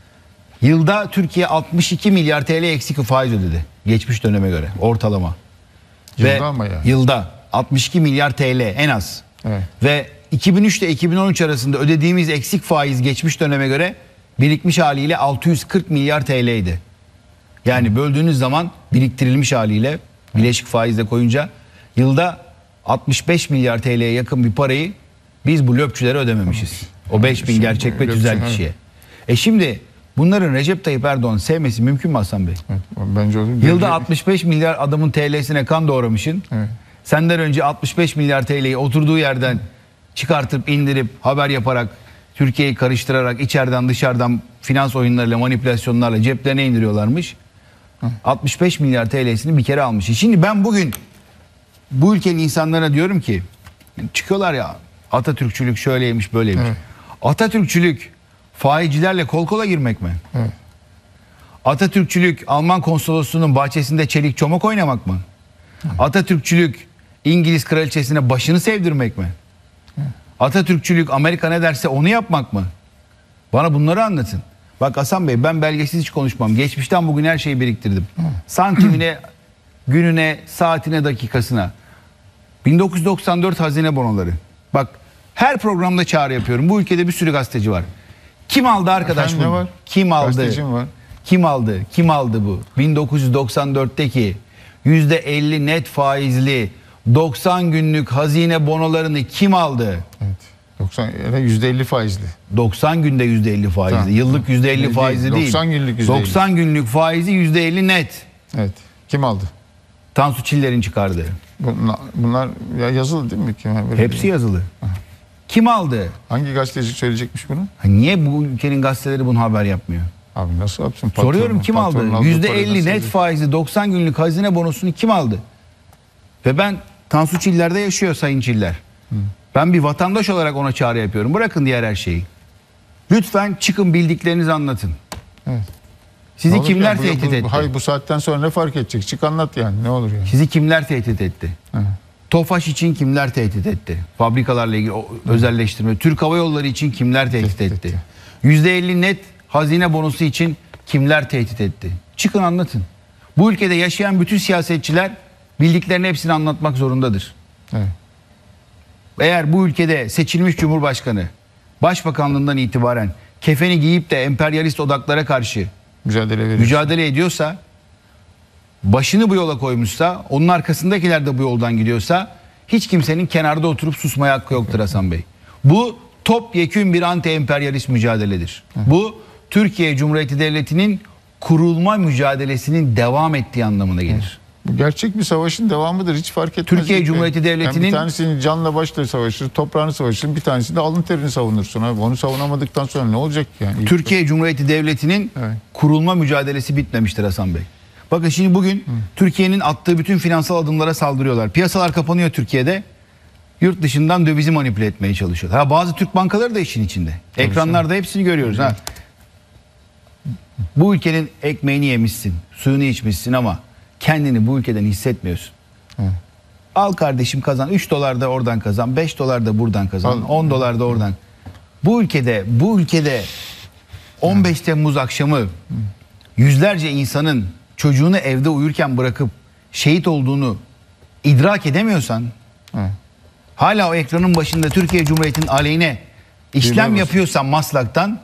Yılda Türkiye altmış iki milyar T L eksik faiz ödedi. Geçmiş döneme göre ortalama. Yılda Ve ama yani. Yılda altmış iki milyar T L en az. Evet. Ve iki bin üç ile iki bin on üç arasında ödediğimiz eksik faiz geçmiş döneme göre birikmiş haliyle altı yüz kırk milyar T L'ydi. Yani böldüğünüz zaman biriktirilmiş haliyle bileşik faizle koyunca yılda altmış beş milyar T L'ye yakın bir parayı biz bu löpçülere ödememişiz. O beş bin gerçek ve tüzel kişiye. E şimdi bunların Recep Tayyip Erdoğan sevmesi mümkün mü Hasan Bey? Evet, bence olur. Yılda altmış beş milyar adamın T L'sine kan doğramışsın. Evet. Senden önce altmış beş milyar T L'yi oturduğu yerden çıkartıp indirip haber yaparak Türkiye'yi karıştırarak içeriden dışarıdan finans oyunlarıyla manipülasyonlarla ceplerine indiriyorlarmış. Hı. altmış beş milyar T L'sini bir kere almış. Şimdi ben bugün bu ülkenin insanlarına diyorum ki çıkıyorlar ya Atatürkçülük şöyleymiş böyleymiş. Evet. Atatürkçülük faizcilerle kol kola girmek mi? Evet. Atatürkçülük Alman konsolosluğunun bahçesinde çelik çomak oynamak mı? Evet. Atatürkçülük İngiliz kraliçesine başını sevdirmek mi? Evet. Atatürkçülük Amerika ne derse onu yapmak mı? Bana bunları anlatın. Bak Hasan Bey ben belgesiz hiç konuşmam. Geçmişten bugün her şeyi biriktirdim. Evet. Santimine, gününe, saatine, dakikasına. bin dokuz yüz doksan dört hazine bonoları. Bak her programda çağrı yapıyorum. Bu ülkede bir sürü gazeteci var. Kim aldı arkadaş Efendim, bunu? var? Kim aldı? Gazetecim var. Kim aldı? Kim aldı bu? bin dokuz yüz doksan dörtteki yüzde elli net faizli doksan günlük hazine bonolarını kim aldı? Evet. doksan yüzde elli faizli. doksan günde yüzde elli faizli. Tamam. Yıllık yüzde elli faizli değil. doksan günlük yüzde elli. doksan günlük faizi yüzde elli net. Evet. Kim aldı? Tansu Çiller'in çıkardığı. Bunlar, bunlar ya yazılı değil mi? Kim? Hepsi yazılı. Ha. Kim aldı? Hangi gazeteci söyleyecekmiş bunu? Ha, niye bu ülkenin gazeteleri bunu haber yapmıyor? Abi nasıl yapsın? Patron, Soruyorum kim aldı? yüzde elli net faizli doksan günlük hazine bonosunu kim aldı? Ve ben Tansu Çiller'de yaşıyor Sayın Çiller. Hı. Ben bir vatandaş olarak ona çağrı yapıyorum. Bırakın diğer her şeyi. Lütfen çıkın bildiklerinizi anlatın. Evet. Sizi olur kimler ya, bu, tehdit bu, etti? Hayır bu saatten sonra ne fark edecek? Çık anlat yani ne olur yani. Sizi kimler tehdit etti? Hı. TOFAŞ için kimler tehdit etti? Fabrikalarla ilgili o özelleştirme. Türk Hava Yolları için kimler tehdit, tehdit etti? yüzde elli net hazine bonosu için kimler tehdit etti? Çıkın anlatın. Bu ülkede yaşayan bütün siyasetçiler bildiklerinin hepsini anlatmak zorundadır. Evet. Eğer bu ülkede seçilmiş Cumhurbaşkanı Başbakanlığından itibaren kefeni giyip de emperyalist odaklara karşı mücadele, mücadele ediyorsa, başını bu yola koymuşsa, onun arkasındakiler de bu yoldan gidiyorsa hiç kimsenin kenarda oturup susmaya hakkı yoktur Hasan Bey. Bu topyekün bir anti-emperyalist mücadeledir. Bu Türkiye Cumhuriyeti Devleti'nin kurulma mücadelesinin devam ettiği anlamına gelir. Bu gerçek bir savaşın devamıdır. Hiç fark etmez. Türkiye değil mi? Cumhuriyeti Devleti'nin- Yani bir tanesini canla başla savaşır, toprağını savaşır. Bir tanesini de alın terini savunursun abi. Onu savunamadıktan sonra ne olacak ki yani? Türkiye Cumhuriyeti Devleti'nin Evet. kurulma mücadelesi bitmemiştir Hasan Bey. Bakın şimdi bugün Türkiye'nin attığı bütün finansal adımlara saldırıyorlar. Piyasalar kapanıyor Türkiye'de. Yurt dışından dövizi manipüle etmeye çalışıyorlar. Ha, bazı Türk bankaları da işin içinde. Ekranlarda hepsini görüyoruz. Ha. Bu ülkenin ekmeğini yemişsin, suyunu içmişsin ama kendini bu ülkeden hissetmiyorsun. Al kardeşim kazan. üç dolar da oradan kazan. beş dolar da buradan kazan. Al. on dolar da oradan. Bu ülkede bu ülkede on beş Temmuz akşamı yüzlerce insanın çocuğunu evde uyurken bırakıp şehit olduğunu idrak edemiyorsan, Hı. hala o ekranın başında Türkiye Cumhuriyeti'nin aleyhine işlem Düğme yapıyorsan Maslak'tan,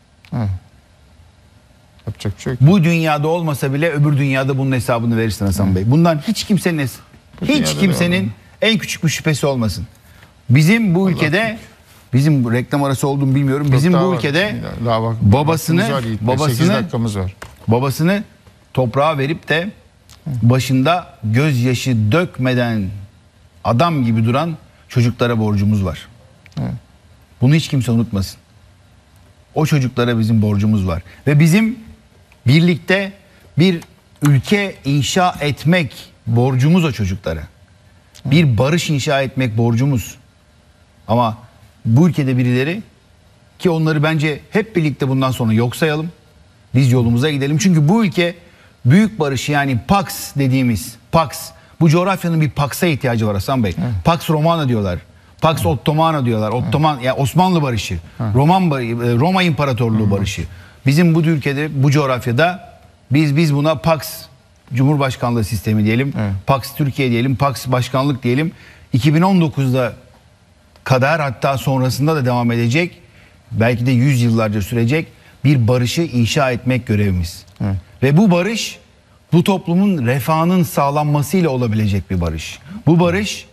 Yapacak bir şey yok. bu dünyada olmasa bile öbür dünyada bunun hesabını verirsin Hasan Bey. Bundan hiç kimsenin es- Bu hiç dünyada da kimsenin var. en küçük bir şüphesi olmasın. Bizim bu ülkede, bizim bu reklam arası olduğunu bilmiyorum. Bizim Daha bu var. ülkede Daha bak, babasını vaktimiz var Yiğit Bey. babasını sekiz dakikamız var. babasını toprağa verip de başında gözyaşı dökmeden adam gibi duran çocuklara borcumuz var. Bunu hiç kimse unutmasın. O çocuklara bizim borcumuz var. Ve bizim birlikte bir ülke inşa etmek borcumuz o çocuklara. Bir barış inşa etmek borcumuz. Ama bu ülkede birileri, ki onları bence hep birlikte bundan sonra yok sayalım. Biz yolumuza gidelim. Çünkü bu ülke büyük barışı, yani Pax dediğimiz Pax, bu coğrafyanın bir Pax'a ihtiyacı var Hasan Bey. Pax Romana diyorlar. Pax Ottomana diyorlar. Ottoman, ya Osmanlı barışı. Roman barı- Roma İmparatorluğu barışı. Bizim bu ülkede, bu coğrafyada biz biz buna Pax Cumhurbaşkanlığı sistemi diyelim. Evet. Pax Türkiye diyelim. Pax Başkanlık diyelim. iki bin on dokuzda kadar, hatta sonrasında da devam edecek, belki de yüz yıllarca sürecek bir barışı inşa etmek görevimiz. Evet. Ve bu barış bu toplumun refahının sağlanmasıyla olabilecek bir barış. Bu barış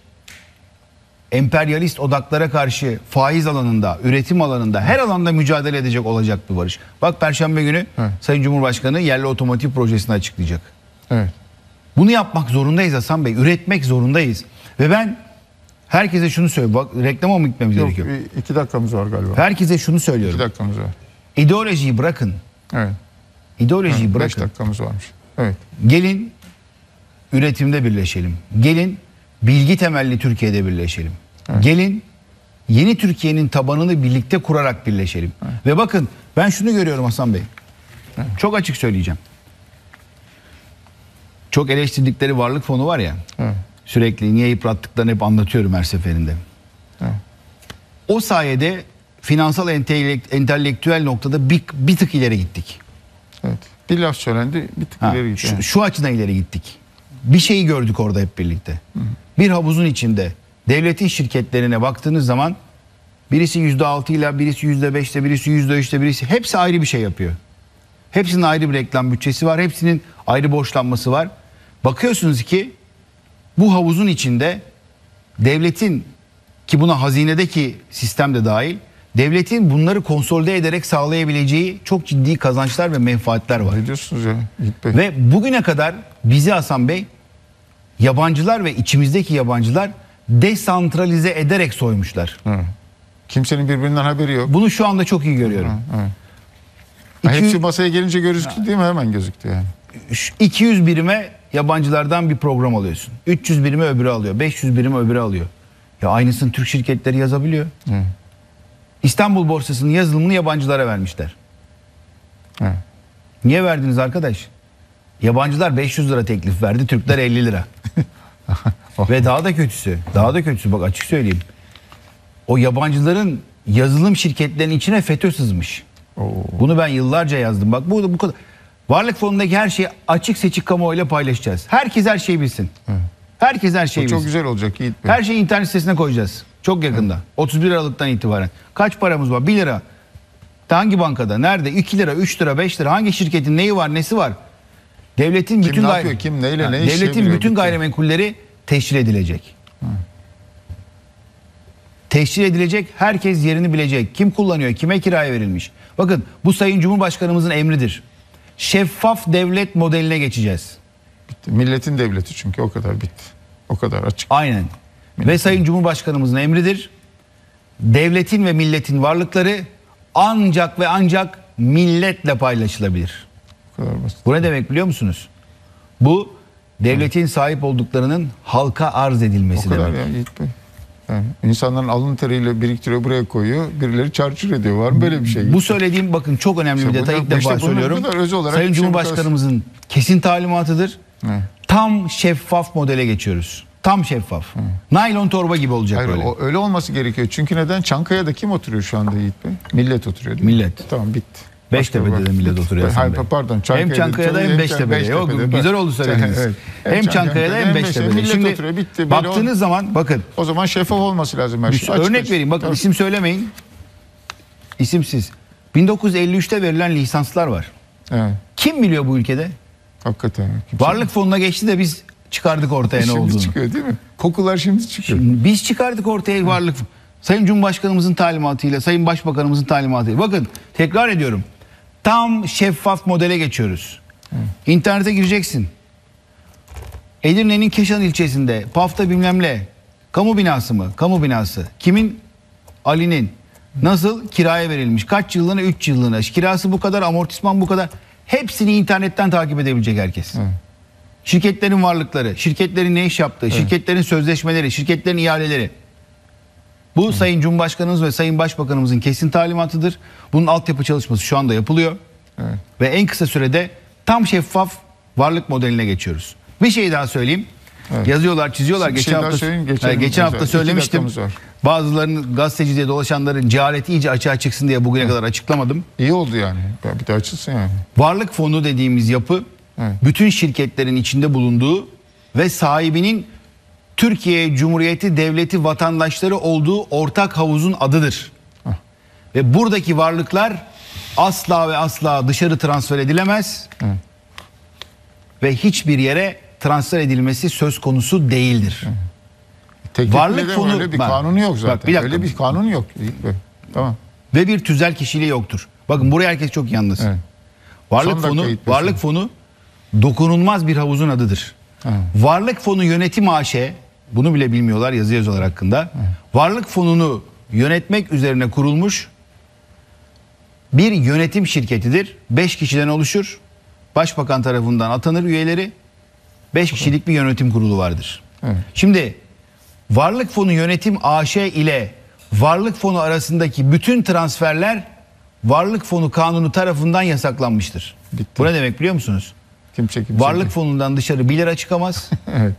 emperyalist odaklara karşı faiz alanında, üretim alanında, her alanda mücadele edecek olacak bir barış. Bak Perşembe günü Evet. Sayın Cumhurbaşkanı yerli otomotiv projesini açıklayacak. Evet. Bunu yapmak zorundayız Hasan Bey. Üretmek zorundayız. Ve ben herkese şunu söylüyorum. Bak, reklama mı gitmemiz Yok, gerekiyor? bir- iki dakikamız var galiba. Herkese şunu İki söylüyorum. dakikamız var. İdeolojiyi bırakın. Evet. İdeolojiyi Beş bırakın. dakikamız varmış. Evet. Gelin üretimde birleşelim. Gelin bilgi temelli Türkiye'de birleşelim. Gelin yeni Türkiye'nin tabanını birlikte kurarak birleşelim. Ve bakın, ben şunu görüyorum Hasan Bey. Çok açık söyleyeceğim. Çok eleştirdikleri varlık fonu var ya. Evet. Sürekli niye yıprattıklarını hep anlatıyorum her seferinde. Evet. O sayede finansal entelektüel, entelektüel noktada bir, bir tık ileri gittik. Evet. Bir laf söylendi, bir tık Ha, ileri gitti. şu, yani. şu açıdan ileri gittik. Bir şeyi gördük orada hep birlikte. Bir havuzun içinde devletin şirketlerine baktığınız zaman birisi yüzde altı ile, birisi yüzde beşte, birisi yüzde üçte, birisi, hepsi ayrı bir şey yapıyor. Hepsinin ayrı bir reklam bütçesi var. Hepsinin ayrı borçlanması var. Bakıyorsunuz ki bu havuzun içinde devletin, ki buna hazinedeki sistem de dahil, devletin bunları konsolide ederek sağlayabileceği çok ciddi kazançlar ve menfaatler var. Ne diyorsunuz ya Yiğit Bey? Ve bugüne kadar bizi Hasan Bey, yabancılar ve içimizdeki yabancılar desantralize ederek soymuşlar. Hı. Kimsenin birbirinden haberi yok. Bunu şu anda çok iyi görüyorum. Ha, İki- hepsi masaya gelince gözüktü değil mi? Hemen gözüktü yani. Şu iki yüz birime yabancılardan bir program alıyorsun. üç yüz birime öbürü alıyor. beş yüz birime öbürü alıyor. Ya aynısını Türk şirketleri yazabiliyor. Hı. İstanbul borsasının yazılımını yabancılara vermişler. Hı. Niye verdiniz arkadaş? Yabancılar beş yüz lira teklif verdi, Türkler elli lira. Ve daha da kötüsü, daha da kötüsü, bak açık söyleyeyim. O yabancıların yazılım şirketlerinin içine FETÖ sızmış. Oo. Bunu ben yıllarca yazdım. Bak burada bu kadar. Varlık fonundaki her şeyi açık seçik kamuoyuyla paylaşacağız. Herkes her şeyi bilsin. Herkes her şeyi Bu çok bilsin. güzel olacak Yiğit Bey. Her şeyi internet sitesine koyacağız. Çok yakında. otuz bir Aralık'tan itibaren. Kaç paramız var? bir lira. Hangi bankada? Nerede? iki lira, üç lira, beş lira. Hangi şirketin neyi var, nesi var? Devletin Kim bütün ne gayri- yapıyor, kim neyle Ha, ne devletin işleyebiliyor, bütün bitti. gayrimenkulleri teşkil edilecek. Teşkil edilecek, herkes yerini bilecek. Kim kullanıyor, kime kiraya verilmiş. Bakın bu Sayın Cumhurbaşkanımızın emridir. Şeffaf devlet modeline geçeceğiz. Bitti. Milletin devleti çünkü o kadar bitti. O kadar açık. Aynen. Milletin. Ve Sayın Cumhurbaşkanımızın emridir. Devletin ve milletin varlıkları ancak ve ancak milletle paylaşılabilir. O kadar basit. Bu ne demek biliyor musunuz? Bu devletin sahip olduklarının halka arz edilmesi O kadar demek. ya Yiğit Bey. Yani insanların alın teriyle biriktiriyor, buraya koyuyor. Birileri çarçur ediyor. Var mı böyle bir şey? Bu söylediğim bakın çok önemli İşte bir detay. bu da- İlk defa işte bunu söylüyorum. bu da öz olarak Sayın bir şey Cumhurbaşkanımızın kesin talimatıdır. Evet. Tam şeffaf modele geçiyoruz. Tam şeffaf. Naylon torba gibi olacak Hayır, böyle. o, öyle olması gerekiyor. Çünkü neden? Çankaya'da kim oturuyor şu anda Yiğit Bey? Millet oturuyor değil mi? Millet. Tamam bitti. Beştepe'de Başka de bir- millet bitti. oturuyor Hasan Hayır, Bey. pardon. Hem Çankaya'da hem Beştepe'de. Yok, güzel oldu söylediğiniz. Evet. Hem Çankaya'da hem Beştepe'de. Millet Şimdi oturuyor, bitti. Böyle baktığınız ol- zaman bakın o zaman şeffaf olması lazım her bir şey. Açık örnek açık. vereyim. Bakın Tabii. isim söylemeyin. İsimsiz. bin dokuz yüz elli üçte verilen lisanslar var. Evet. Kim biliyor bu ülkede? Hakikaten. Kimse- Varlık fonuna geçti de biz çıkardık ortaya ne şimdi olduğunu. çıkıyor değil mi? Kokular şimdi çıkıyor. Şimdi biz çıkardık ortaya varlık. Sayın Cumhurbaşkanımızın talimatıyla, Sayın Başbakanımızın talimatıyla. Bakın tekrar ediyorum. Tam şeffaf modele geçiyoruz. İnternete gireceksin. Edirne'nin Keşan ilçesinde Pafta bilmem ne. Kamu binası mı? Kamu binası. Kimin? Ali'nin. Nasıl? Kiraya verilmiş. Kaç yıllığına? üç yıllığına. Kirası bu kadar, amortisman bu kadar. Hepsini internetten takip edebilecek herkes. Evet. Şirketlerin varlıkları, şirketlerin ne iş yaptığı, şirketlerin sözleşmeleri, şirketlerin ihaleleri. Bu Sayın Cumhurbaşkanımız ve Sayın Başbakanımızın kesin talimatıdır. Bunun altyapı çalışması şu anda yapılıyor. Evet. Ve en kısa sürede tam şeffaf varlık modeline geçiyoruz. Bir şey daha söyleyeyim. Evet. Yazıyorlar, çiziyorlar. Bir Geçen şey daha hafta söyleyin, geçen, geçelim. geçen hafta Güzel. İki söylemiştim. dakikamız var. Bazılarının gazeteci diye dolaşanların cehaleti iyice açığa çıksın diye bugüne kadar açıklamadım. İyi oldu yani. Ya bir de açılsın yani. Varlık fonu dediğimiz yapı Evet. bütün şirketlerin içinde bulunduğu ve sahibinin Türkiye Cumhuriyeti Devleti vatandaşları olduğu ortak havuzun adıdır. Heh. Ve buradaki varlıklar asla ve asla dışarı transfer edilemez. Evet. Ve hiçbir yere transfer edilmesi söz konusu değildir. Teklif Varlık bile de fonu- öyle bir bak, kanunu yok bak, zaten. bir dakika. Öyle bir kanun yok. Yiğit Bey. Tamam. Ve bir tüzel kişiliği yoktur. Bakın buraya herkes çok iyi anlasın. Evet. Varlık Son dakika fonu, gitmesin. varlık fonu dokunulmaz bir havuzun adıdır. Evet. Varlık fonu yönetim A Ş, bunu bile bilmiyorlar, yazı yazıyorlar hakkında. Varlık fonunu yönetmek üzerine kurulmuş bir yönetim şirketidir. Beş kişiden oluşur. Başbakan tarafından atanır üyeleri. Beş kişilik bir yönetim kurulu vardır. Evet. Şimdi Varlık Fonu Yönetim A Ş ile Varlık Fonu arasındaki bütün transferler Varlık Fonu Kanunu tarafından yasaklanmıştır. Bitti. Bu ne demek biliyor musunuz? Kimse kimse. Varlık fonundan dışarı bir lira çıkamaz. Evet.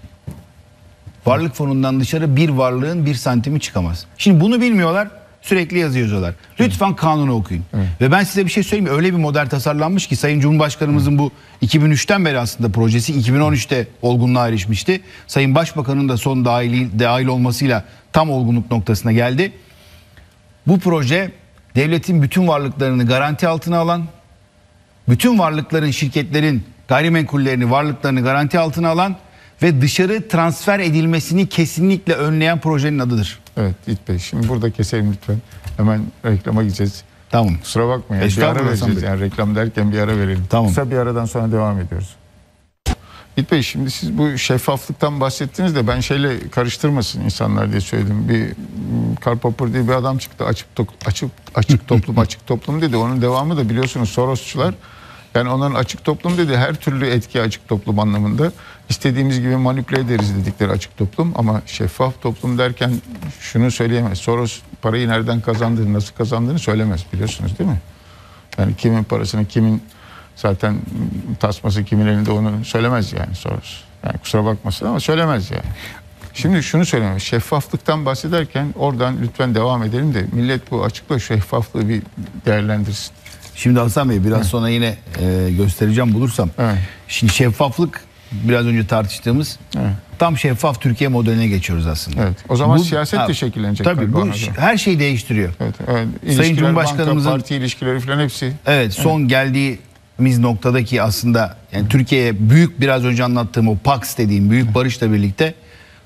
Varlık fonundan dışarı bir varlığın bir santimi çıkamaz. Şimdi bunu bilmiyorlar. Sürekli yazı yazıyorlar. Lütfen kanunu okuyun. Evet. Ve ben size bir şey söyleyeyim mi? Öyle bir model tasarlanmış ki Sayın Cumhurbaşkanımızın bu iki bin üçten beri aslında projesi iki bin on üçte olgunluğa erişmişti. Sayın Başbakan'ın da son dahil, dahil olmasıyla tam olgunluk noktasına geldi. Bu proje devletin bütün varlıklarını garanti altına alan, bütün varlıkların, şirketlerin gayrimenkullerini, varlıklarını garanti altına alan ve dışarı transfer edilmesini kesinlikle önleyen projenin adıdır. Evet Yiğit Bey. Şimdi burada keselim lütfen. Hemen reklama gideceğiz. Tamam. Kusura bakmayın. Bir Estağfurullah ara Hasan vereceğiz. Bey. Yani reklam derken bir ara verelim. Tamam. Kısa bir aradan sonra devam ediyoruz. Yiğit Bey, şimdi siz bu şeffaflıktan bahsettiniz de ben şeyle karıştırmasın insanlar diye söyledim. Bir m, Karl Popper diye bir adam çıktı. Açık tok- açık açık toplum açık toplum dedi. Onun devamı da biliyorsunuz Sorosçular. Yani onların açık toplum dedi, her türlü etki açık toplum anlamında. İstediğimiz gibi manipüle ederiz dedikleri açık toplum, ama şeffaf toplum derken şunu söyleyemez. Soros parayı nereden kazandığını, nasıl kazandığını söylemez, biliyorsunuz değil mi? Yani kimin parasını, kimin zaten tasması kimin elinde onu söylemez yani Soros. Yani kusura bakmasın ama söylemez yani. Şimdi şunu söylemez. Şeffaflıktan bahsederken oradan lütfen devam edelim de millet bu açıkla şeffaflığı bir değerlendirsin. Şimdi Hasan Bey biraz sonra yine e, göstereceğim bulursam. Evet. Şimdi şeffaflık biraz önce tartıştığımız Evet. tam şeffaf Türkiye modeline geçiyoruz aslında. Evet. O zaman siyaset de şekillenecek Tabii galiba bu ona ş- göre. her şeyi değiştiriyor. Evet, evet. Sayın İlişkiler, Cumhurbaşkanımızın- banka, parti ilişkileri falan hepsi. Evet, son geldiğimiz noktadaki aslında yani Türkiye'ye büyük, biraz önce anlattığım o Pax dediğim büyük barışla birlikte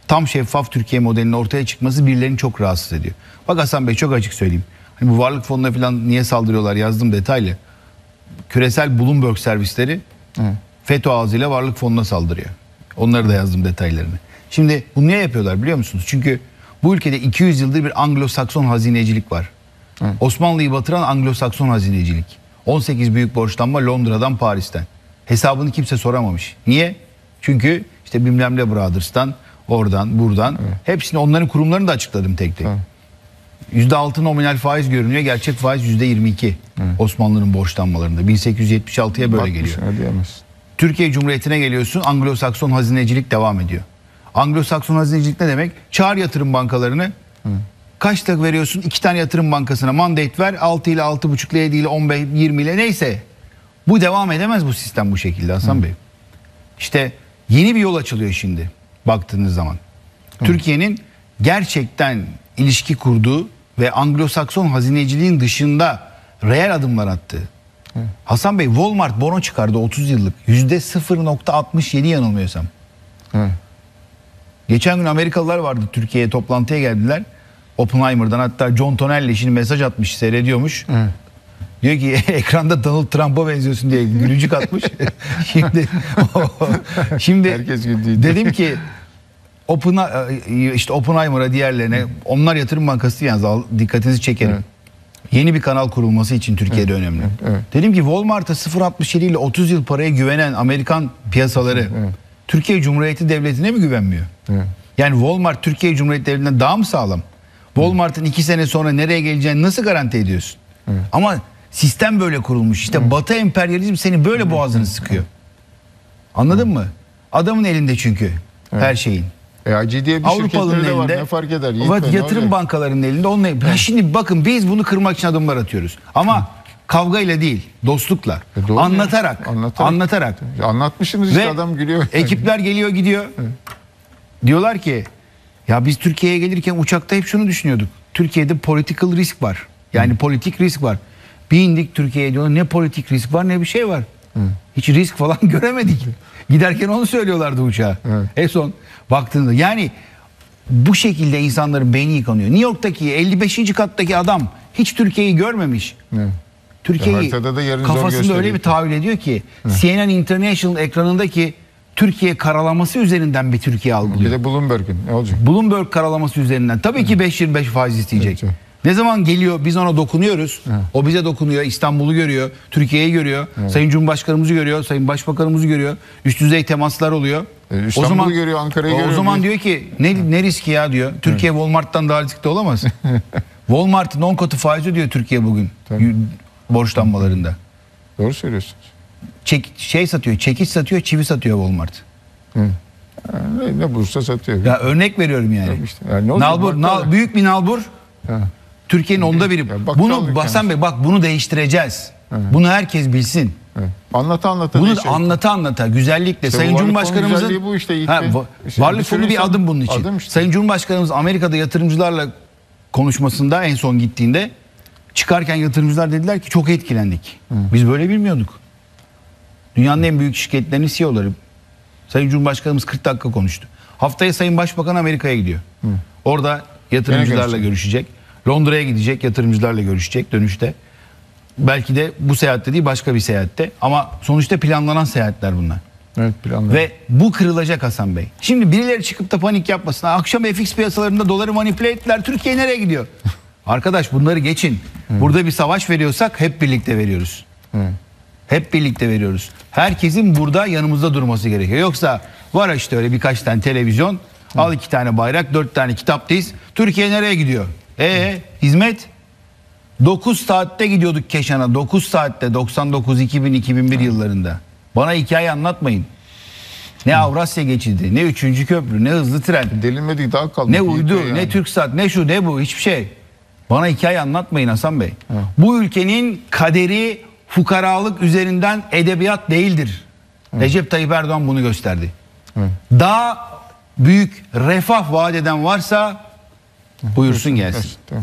tam şeffaf Türkiye modelinin ortaya çıkması birilerini çok rahatsız ediyor. Bak Hasan Bey, çok açık söyleyeyim. Hani bu varlık fonuna falan niye saldırıyorlar yazdım detaylı. Küresel Bloomberg servisleri evet. FETÖ ağzıyla varlık fonuna saldırıyor. Onları da yazdım detaylarını. Şimdi bunu niye yapıyorlar biliyor musunuz? Çünkü bu ülkede iki yüz yıldır bir Anglo-Sakson hazinecilik var. Evet. Osmanlı'yı batıran Anglo-Sakson hazinecilik. on sekiz büyük borçlanma Londra'dan Paris'ten. Hesabını kimse soramamış. Niye? Çünkü işte bilmem ne Brothers'tan, oradan, buradan. Evet. Hepsini, onların kurumlarını da açıkladım tek tek. Evet. yüzde altı nominal faiz görünüyor. Gerçek faiz yüzde yirmi iki. Evet. Osmanlı'nın borçlanmalarında. bin sekiz yüz yetmiş altıya böyle geliyor. Türkiye Cumhuriyeti'ne geliyorsun. Anglo-Sakson hazinecilik devam ediyor. Anglo-Sakson hazinecilik ne demek? Çağır yatırım bankalarını. Hı. Kaç tak veriyorsun? İki tane yatırım bankasına mandate ver. altı ile altı buçuk ile yedi ile on beş yirmi ile neyse. Bu devam edemez bu sistem bu şekilde Hasan Hı. Bey. İşte yeni bir yol açılıyor şimdi baktığınız zaman. Hı. Türkiye'nin gerçekten ilişki kurduğu ve Anglo-Sakson hazineciliğin dışında reel adımlar attığı. Hı. Hasan Bey, Walmart bono çıkardı otuz yıllık. yüzde sıfır nokta altmış yedi yanılmıyorsam. Hı. Geçen gün Amerikalılar vardı, Türkiye'ye toplantıya geldiler. Oppenheimer'dan, hatta John Tonelli şimdi mesaj atmış, seyrediyormuş. Hı. Diyor ki ekranda Donald Trump'a benziyorsun diye gülücük atmış. şimdi şimdi herkes dedim ki Oppenheimer, işte Oppenheimer'a, diğerlerine, onlar yatırım bankası yalnız, dikkatinizi çekerim. Evet. Yeni bir kanal kurulması için Türkiye'de evet. önemli. Evet. Evet. Dedim ki Walmart'a sıfır nokta altmış yedi ile otuz yıl paraya güvenen Amerikan piyasaları evet. Türkiye Cumhuriyeti Devleti'ne mi güvenmiyor? Evet. Yani Walmart Türkiye Cumhuriyeti Devleti'nden daha mı sağlam? Walmart'ın iki sene sonra nereye geleceğini nasıl garanti ediyorsun? Evet. Ama sistem böyle kurulmuş. İşte evet. Batı emperyalizm seni böyle evet. boğazını sıkıyor. Anladın evet. mı? Adamın elinde çünkü evet. her şeyin. E, I G diye bir Avrupalı'nın elinde, var, ne fark eder? Evet, yatırım bankalarının elinde. Onunla, evet. Şimdi bakın, biz bunu kırmak için adımlar atıyoruz. Ama evet. kavgayla değil, dostlukla. E, anlatarak, anlatarak. Anlatarak. Anlatmışsınız işte, adam gülüyor. Ekipler geliyor gidiyor. Evet. Diyorlar ki ya biz Türkiye'ye gelirken uçakta hep şunu düşünüyorduk. Türkiye'de political risk var. Yani Hı. politik risk var. Bir indik Türkiye'ye, diyorlar ne politik risk var ne bir şey var. Hı. Hiç risk falan göremedik. Giderken onu söylüyorlardı uçağa. Evet. En son baktığında yani bu şekilde insanların beyni yıkanıyor. New York'taki elli beşinci kattaki adam hiç Türkiye'yi görmemiş. Evet. Türkiye'yi kafasında öyle bir tahayyül ediyor ki evet. C N N International ekranındaki Türkiye karalaması üzerinden bir Türkiye algılıyor. Bir de Bloomberg'in ne olacak? Bloomberg karalaması üzerinden. Tabii ki beş yirmi beş faiz isteyecek. Evet. Ne zaman geliyor biz ona dokunuyoruz. Evet. O bize dokunuyor. İstanbul'u görüyor. Türkiye'yi görüyor. Evet. Sayın Cumhurbaşkanımızı görüyor. Sayın Başbakanımızı görüyor. Üst düzey temaslar oluyor. E, İstanbul'u görüyor, Ankara'yı görüyor. O zaman diyor ki ne, ne riski ya diyor. Türkiye evet. Walmart'tan daha riskli olamaz. Walmart'ın on katı faiz ödüyor Türkiye bugün. Tabii. Borçlanmalarında. Doğru söylüyorsunuz. Çek, şey satıyor, çekiç satıyor, çivi satıyor Walmart. Hı. Ne, ne bulursa satıyor. Ya örnek veriyorum yani. Işte. Yani ne nalbur, nal, büyük bir nalbur. Türkiye'nin onda biri. Bunu Hasan Bey, bak bunu değiştireceğiz. Evet. Bunu herkes bilsin. Evet. Anlata anlata. Bunu anlata anlata güzellikle. İşte Sayın Cumhurbaşkanımızın bu işte ha, işte varlık fonu bir adım bunun için. Işte. Sayın Cumhurbaşkanımız Amerika'da yatırımcılarla konuşmasında en son gittiğinde çıkarken yatırımcılar dediler ki çok etkilendik. Hı. Biz böyle bilmiyorduk. Dünyanın en büyük şirketlerinin C E O'ları. Sayın Cumhurbaşkanımız kırk dakika konuştu. Haftaya Sayın Başbakan Amerika'ya gidiyor. Hı. Orada yatırımcılarla görüşecek. Londra'ya gidecek, yatırımcılarla görüşecek dönüşte. Belki de bu seyahatte değil, başka bir seyahatte. Ama sonuçta planlanan seyahatler bunlar. Evet, planlanan. Ve bu kırılacak Hasan Bey. Şimdi birileri çıkıp da panik yapmasın. Akşam F X piyasalarında doları manipüle ettiler. Türkiye nereye gidiyor? Arkadaş bunları geçin. Hı. Burada bir savaş veriyorsak hep birlikte veriyoruz. Hı. Hep birlikte veriyoruz. Herkesin burada yanımızda durması gerekiyor. Yoksa var işte öyle birkaç tane televizyon. Hı. Al iki tane bayrak, dört tane kitap diz. Türkiye nereye gidiyor? Ee hizmet? dokuz saatte gidiyorduk Keşan'a. dokuz saatte doksan dokuz, iki bin, iki bin bir yıllarında. Bana hikaye anlatmayın. Ne Avrasya geçidi, ne üçüncü köprü, ne hızlı tren. Delinmedik daha kaldı. Ne uydu, yani. Ne Türksat, ne şu, ne bu, hiçbir şey. Bana hikaye anlatmayın Hasan Bey. Hı. Bu ülkenin kaderi fukaralık üzerinden edebiyat değildir. Hı. Recep Tayyip Erdoğan bunu gösterdi. Hı. Daha büyük refah vaat eden varsa buyursun gelsin. Tamam.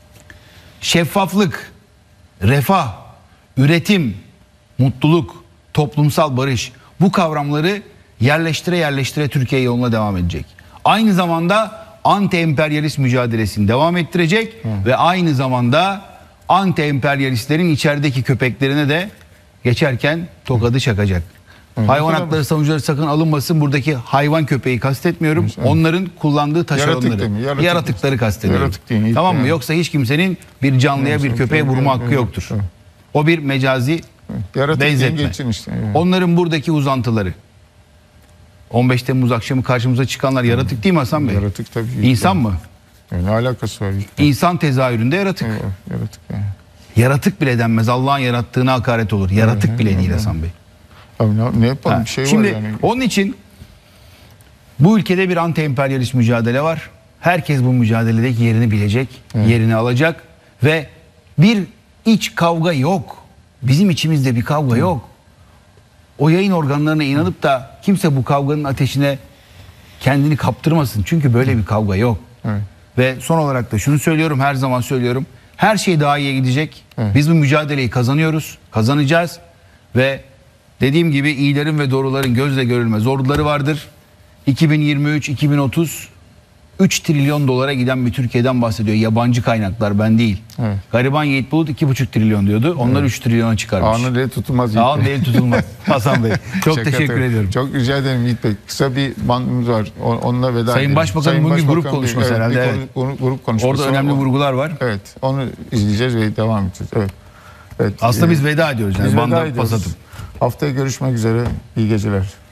Şeffaflık, refah, üretim, mutluluk, toplumsal barış, bu kavramları yerleştire yerleştire Türkiye yoluna devam edecek. Aynı zamanda anti-emperyalist mücadelesini devam ettirecek ve aynı zamanda anti-emperyalistlerin içerideki köpeklerine de geçerken tokadı çakacak. Hayvan hakları savunucuları sakın alınmasın. Buradaki hayvan köpeği kastetmiyorum. Onların kullandığı taşeronları, Yaratık değil mi? Yaratık. yaratıkları kastediyorum. Yaratık değil mi? Tamam mı? Yani. Yoksa hiç kimsenin bir canlıya, bir köpeğe vurma hakkı yoktur. O bir mecazi Yaratık deyin benzetme. geçin işte. Yani. Onların buradaki uzantıları. on beş Temmuz akşamı karşımıza çıkanlar yaratık değil mi Hasan Bey? Yaratık tabii. İnsan mı? Yani ne alakası var? İnsan tezahüründe yaratık. Evet, yaratık yani. Yaratık bile denmez. Allah'ın yarattığına hakaret olur. Yaratık bile değil Hasan Bey. Abi ne, ne yapalım? Ha, Bir şey Şimdi var yani. onun için bu ülkede bir anti-emperyalist mücadele var. Herkes bu mücadeledeki yerini bilecek, yerini alacak ve bir iç kavga yok. Bizim içimizde bir kavga yok. O yayın organlarına inanıp da kimse bu kavganın ateşine kendini kaptırmasın. Çünkü böyle bir kavga yok. Evet. Ve son olarak da şunu söylüyorum, her zaman söylüyorum. Her şey daha iyiye gidecek. Evet. Biz bu mücadeleyi kazanıyoruz, kazanacağız ve dediğim gibi iyilerin ve doğruların gözle görülmez orduları vardır. iki bin yirmi üç iki bin otuz üç trilyon dolara giden bir Türkiye'den bahsediyor. Yabancı kaynaklar, ben değil. Evet. Gariban Yiğit Bulut iki buçuk trilyon diyordu. Onlar evet. üç trilyona çıkarmış. Anı el tutulmaz. Anı el tutulmaz. Hasan Bey. Çok Şaka teşekkür tabii. ediyorum. Çok rica ederim Yiğit Bey. Kısa bir bandımız var. O- Onunla veda Sayın edelim. Başbakan'ın bugün grup konuşması bir, herhalde, bir evet. konu- grup konuşması. Orada önemli O- vurgular var. Evet. Onu izleyeceğiz ve devam edeceğiz. Evet. Evet. Aslında Ee, biz veda ediyoruz. Yani biz veda Banda ediyoruz. pas atıp. Haftaya görüşmek üzere. İyi geceler.